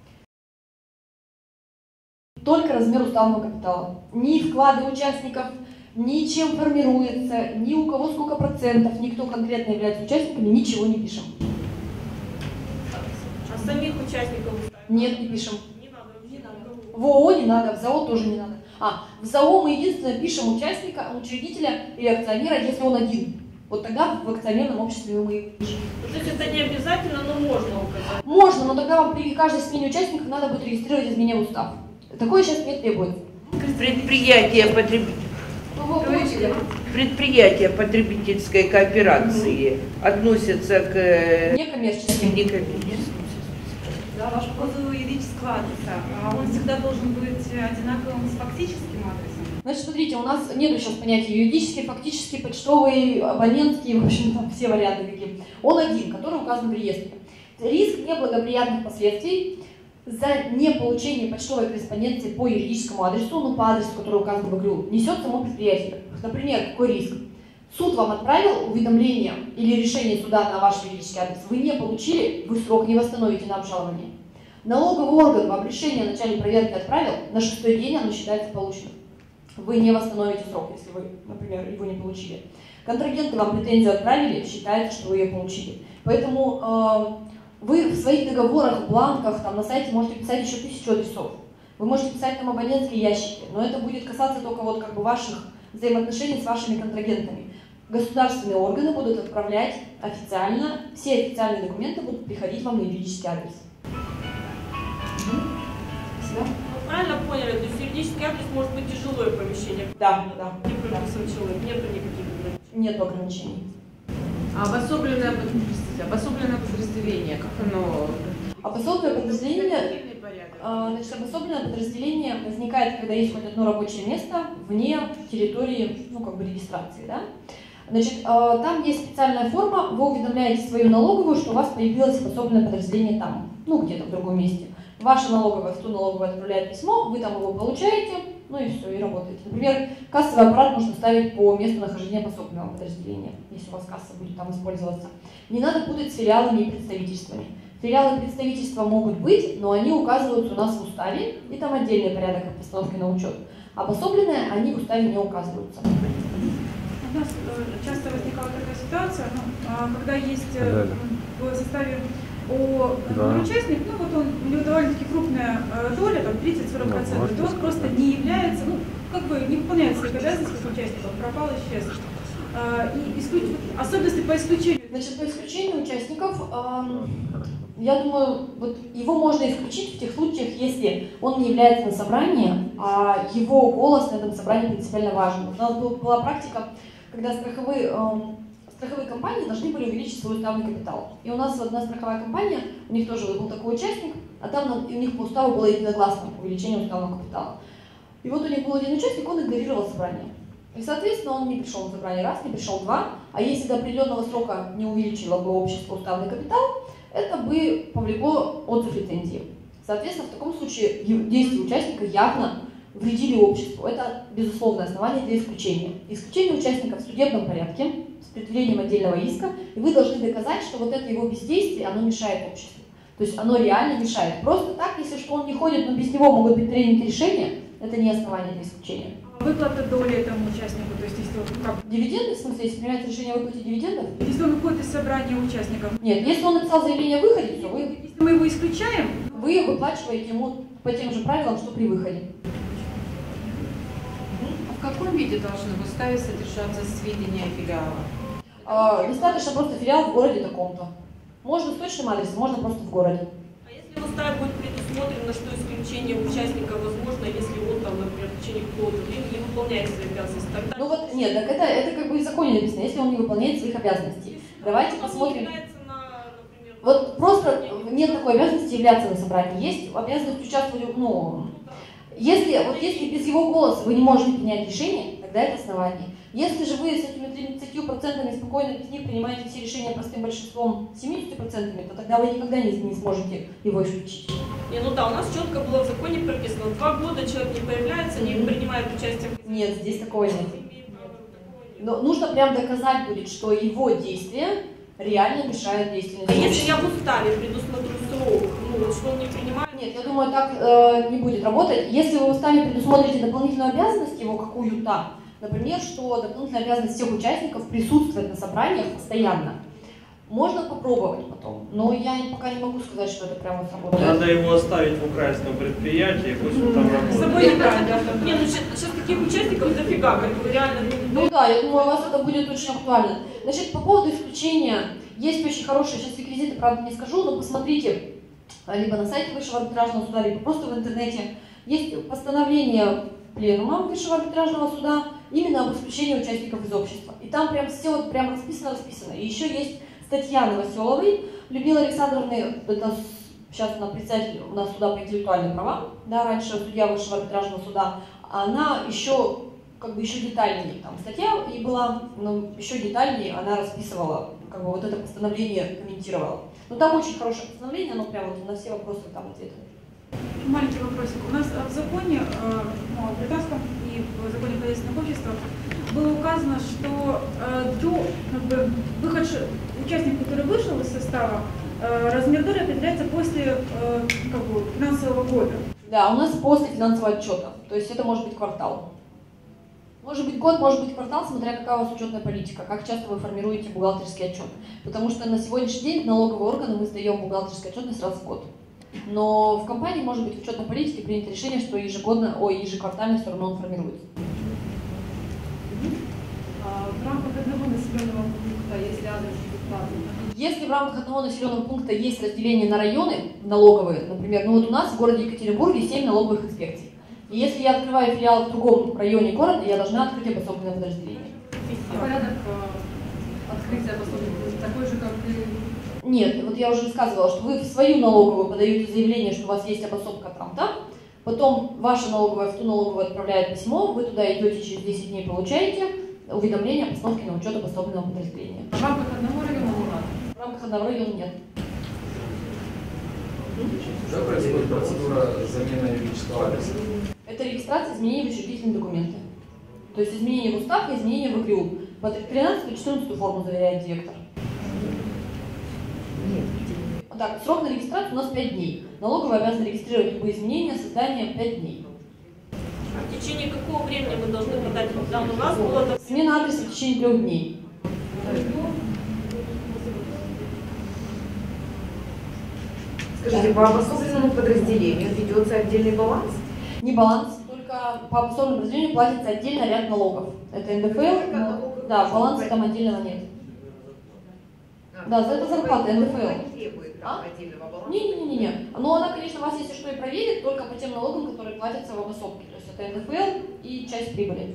Только размер уставного капитала. Ни вклады участников, ни чем формируется, ни у кого сколько процентов, никто конкретно является участниками, ничего не пишем. А самих участников? Нет, не пишем. Не надо. Не надо. В ООО не надо, в ЗАО тоже не надо. А, в ЗАО мы единственное пишем участника, учредителя или акционера, если он один. Вот тогда в акционерном обществе мы и пишем. То есть это не обязательно, но можно указать? Можно, но тогда вам при каждой смене участников надо будет регистрировать изменение в устав. Такое сейчас не требуется. Предприятие потребителей. Ну, вы, Предприятия потребительской кооперации mm-hmm. относятся к некоммерческим. некоммерческим. Да, ваш позыв юридического адреса, а он всегда должен быть одинаковым с фактическим адресом? Значит, смотрите, у нас нет сейчас понятия юридический, фактический, почтовый, абонентский, в общем, там все варианты какие. Он один, который указан в реестре. Риск неблагоприятных последствий за неполучение почтовой корреспонденции по юридическому адресу, ну, по адресу, который указан в ИГРЮ, несет само предприятие. Например, какой риск? Суд вам отправил уведомление или решение суда на ваш юридический адрес, вы не получили, вы срок не восстановите на обжалование. Налоговый орган вам решение о начале проверки отправил, на шестой день оно считается полученным. Вы не восстановите срок, если вы, например, его не получили. Контрагенты вам претензию отправили, считается, что вы ее получили. Поэтому э, вы в своих договорах, бланках, там, на сайте можете писать еще тысячу адресов. Вы можете писать там абонентские ящики, но это будет касаться только вот как бы ваших взаимоотношений с вашими контрагентами. Государственные органы будут отправлять официально, все официальные документы будут приходить вам на юридический адрес. Спасибо. Ну, правильно поняли, то есть юридический адрес может быть и жилое помещение. Да, да. Не прописан человек, нет никаких ограничений. Нет ограничений. А обособленное, обособленное подразделение, как оно? Обособленное подразделение, значит, обособленное подразделение возникает, когда есть хоть одно рабочее место вне территории, ну, как бы регистрации, да? Значит, там есть специальная форма, вы уведомляете свою налоговую, что у вас появилось обособленное подразделение там, ну, где-то в другом месте. Ваша налоговая в ту налоговую отправляет письмо, вы там его получаете, ну и все, и работаете. Например, кассовый аппарат нужно ставить по месту нахождения обособленного подразделения, если у вас касса будет там использоваться. Не надо путать с филиалами и представительствами. Филиалы и представительства могут быть, но они указываются у нас в уставе, и там отдельный порядок их постановки на учет. Обособленные, они в уставе не указываются. У нас часто возникала такая ситуация, ну, когда есть в составе о да. участник, ну вот он, у него довольно-таки крупная доля, там тридцать-сорок процентов, то он просто не является, ну, как бы не выполняет своих обязанностей как участников, пропал, исчез. И исключ... особенности по исключению. Значит, по исключению участников, эм, я думаю, вот его можно исключить в тех случаях, если он не является на собрании, а его голос на этом собрании принципиально важен. У нас была практика, когда страховые, эм, страховые компании должны были увеличить свой уставный капитал. И у нас одна страховая компания, у них тоже был такой участник, а там у них по уставу было единогласно увеличение уставного капитала. И вот у них был один участник, он игнорировал собрание. И, соответственно, он не пришел на собрание раз, не пришел два, а если до определенного срока не увеличило бы общество уставный капитал, это бы повлекло отзыв лицензии. Соответственно, в таком случае действия участника явно вредили обществу. Это безусловное основание для исключения. Исключение участника в судебном порядке с предъявлением отдельного иска, и вы должны доказать, что вот это его бездействие, оно мешает обществу. То есть оно реально мешает. Просто так, если что он не ходит, но без него могут быть приняты решения, это не основание для исключения. Выплата доли этому участнику, то есть если он как... Дивиденды, в смысле, если принимается решение о выплате дивидендов? Если он выходит из собрания участников? Нет, если он написал заявление о выходе, то вы... Если мы его исключаем? Вы выплачиваете ему по тем же правилам, что при выходе. А в каком виде должны в уставе содержаться сведения филиала? А, достаточно просто филиал в городе таком-то. Можно с точным адресом, можно просто в городе. А если в уставе будет предусмотрено, что исключение участника возможно, если он там, например, в течение какого-то времени не выполняет свои обязанности, тогда... Ну вот, нет, так это, это как бы в законе написано, если он не выполняет своих обязанностей. Если Давайте он посмотрим. на, например, Вот просто нет такой обязанности являться на собрании. Есть обязанность участвовать, ну... Если, вот если без его голоса вы не можете принять решение, тогда это основание. Если же вы с этими тридцатью процентами спокойно без них принимаете все решения простым большинством семьдесят процентами, то тогда вы никогда не, не сможете его исключить. Не, ну да, у нас четко было в законе прописано, два года человек не появляется, не принимает участие. Нет, здесь такого нет. Но нужно прям доказать будет, что его действие реально мешает действенности. А если я в уставе предусмотрю срок, ну вот что он не принимает? Нет, я думаю, так э, не будет работать. Если вы в уставе предусмотрите дополнительную обязанность его какую-то, например, что дополнительная обязанность всех участников присутствовать на собраниях постоянно, можно попробовать потом, но я пока не могу сказать, что это прямо сработает. Надо его оставить в украинском предприятии, пусть он там работает. С собой не брать, да. Не, ну сейчас таких участников дофига, которые реально... Ну да, я думаю, у вас это будет очень актуально. Значит, по поводу исключения, есть очень хорошие, сейчас реквизиты, правда, не скажу, но посмотрите, либо на сайте Высшего арбитражного суда, либо просто в интернете. Есть постановление пленума Высшего арбитражного суда, именно об исключении участников из общества. И там прям все вот прям расписано-расписано. И еще есть статья Новоселовой, Людмилы Александровны, это сейчас она председатель у нас суда по интеллектуальным правам, да, раньше судья высшего арбитражного суда, она еще, как бы еще детальнее, там статья и была, но еще детальнее она расписывала, как бы вот это постановление комментировала. Но там очень хорошее постановление, оно прямо вот на все вопросы там ответы. Маленький вопросик. У нас в законе, ну, в британском и в законе о хозяйственных обществах было указано, что до как бы, выход участника, который вышел из состава, размер доли определяется после как бы, финансового года. Да, у нас после финансового отчета, то есть это может быть квартал. Может быть год, может быть квартал, смотря какая у вас учетная политика, как часто вы формируете бухгалтерский отчет. Потому что на сегодняшний день в налоговые органы мы сдаем бухгалтерский отчетность раз в год. Но в компании может быть в учетной политике принято решение, что ежегодно, ой, ежеквартально все равно он формируется. В рамках одного населенного пункта, если адрес бесплатный. Если в рамках одного населенного пункта есть разделение на районы налоговые, например, ну вот у нас в городе Екатеринбурге семь налоговых инспекций. И если я открываю филиал в другом районе города, я должна открыть обособленное подразделение. А порядок открытия обособленного такой же, как и... Нет, вот я уже рассказывала, что вы в свою налоговую подаете заявление, что у вас есть обособка там-то, потом ваша налоговая в ту налоговую отправляет письмо, вы туда идете, через десять дней получаете уведомление о постановке на учет обособленного подразделения. В рамках одного района не надо? В рамках одного района нет. Как происходит процедура замены юридического адреса? Это регистрация изменений в учредительные документы. То есть изменения в устав и изменения в ИГРЮ. Под тринадцатую и четырнадцатую форму заверяет директор. Так, срок на регистрацию у нас пять дней. Налоговая обязана регистрировать любые изменения, создание пять дней. А в течение какого времени мы должны подать? Там у нас было... Смена адреса в течение трех дней. Скажите, по обособленному подразделению ведется отдельный баланс? Не баланс, только по обособленному подразделению платится отдельно ряд налогов. Это эн дэ эф эл, но, да, баланса там отдельного нет. А, Да, за это зарплата эн дэ эф эл. Не требует А? отдельного баланса? Не-не-не. Но она, конечно, вас, если что, и проверит, только по тем налогам, которые платятся в обособке. То есть это эн дэ эф эл и часть прибыли.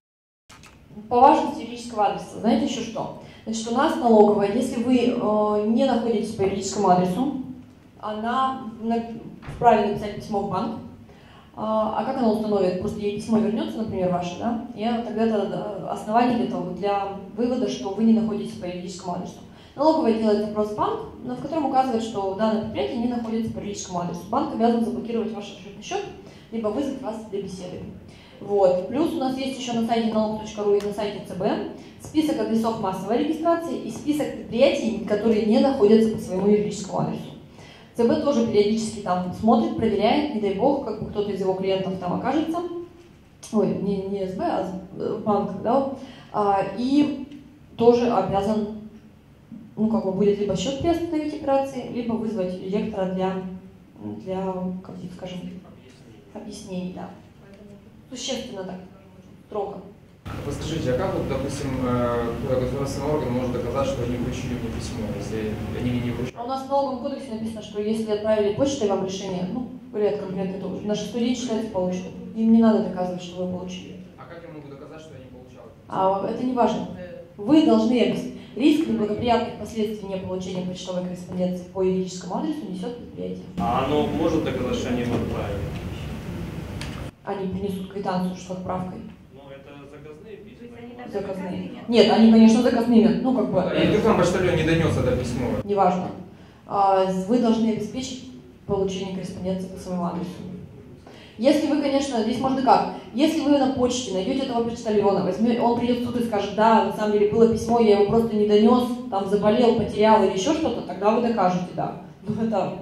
По важности юридического адреса. Знаете еще что? Значит, у нас налоговая, если вы э, не находитесь по юридическому адресу, она на, вправе написать письмо в банк. А, а как она установит? Просто ей письмо вернется, например, ваше, да? И тогда это основание для, того, для вывода, что вы не находитесь по юридическому адресу. Налоговая делает запрос в банк, в котором указывает, что данное предприятие не находится по юридическому адресу. Банк обязан заблокировать ваш расчетный счет, либо вызвать вас для беседы. Вот. Плюс у нас есть еще на сайте налог точка ру и на сайте цэ бэ список адресов массовой регистрации и список предприятий, которые не находятся по своему юридическому адресу. цэ бэ тоже периодически там смотрит, проверяет, не дай бог, как бы кто-то из его клиентов там окажется. Ой, не, не эс бэ, а банк, да, а, и тоже обязан, ну, как бы будет либо счет приостановить операции, либо вызвать директора для, для, как скажем, объяснений, да. Существенно так, строго. Вы скажите, а как вот, допустим, какой-то государственный орган может доказать, что они вручили мне письмо, если они мне не вручили? А у нас в налоговом кодексе написано, что если отправили почтой вам решение, ну, редко конкретно, то на шестой день считается получено. Им не надо доказывать, что вы получили. А как я могу доказать, что я не получал? А это не важно. Вы должны объяснить. Риск неблагоприятных последствий неполучения почтовой корреспонденции по юридическому адресу несет предприятие. А оно может доказать, что они в отправе? Они принесут квитанцию с отправкой. Ну, это заказные письма. Заказные. Нет, они, конечно, заказными. Ну, как бы. И вдруг вам почтальон не донес это письмо? Неважно. А, вы должны обеспечить получение корреспонденции по своему адресу. Если вы, конечно, здесь можно как? Если вы на почте найдете этого почтальона, возьмете, он придет в суд и скажет, да, на самом деле было письмо, я его просто не донес, там заболел, потерял или еще что-то, тогда вы докажете, да. Ну, это...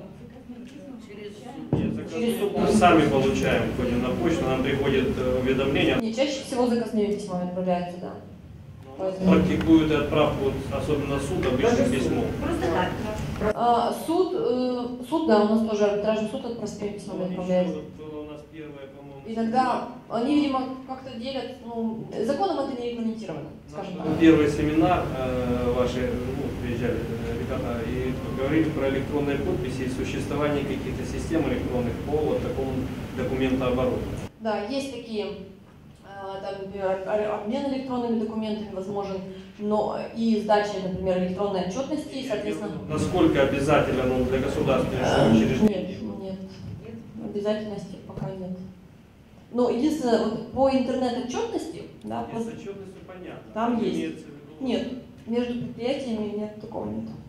Через суд. Мы сами получаем, ходим на почту, нам приходит уведомление. Не, чаще всего заказными письмами отправляются, да. Поэтому... Практикуют отправку, особенно суд, обычным письмом. Просто так. А, суд, э, суд, да, у нас тоже арбитражный суд от простыми письмами отправляется. Было у нас первое, по-моему. Иногда они, видимо, как-то делят, ну, законом это не регламентировано, скажем так. Первый семинар э, ваши, ну, приезжали э, ребята и говорили про электронные подписи и существование каких-то систем электронных по вот такому документообороту. Да, есть такие, там, например, обмен электронными документами возможен, но и сдача, например, электронной отчетности, и, соответственно... Насколько обязателен он для государственных учреждений? Нет, нет, обязательности пока нет. Но единственное, вот по интернет-отчетности, да, Нет, с отчетностью понятно. там есть. Имеется в виду- Нет, между предприятиями нет, такого нет.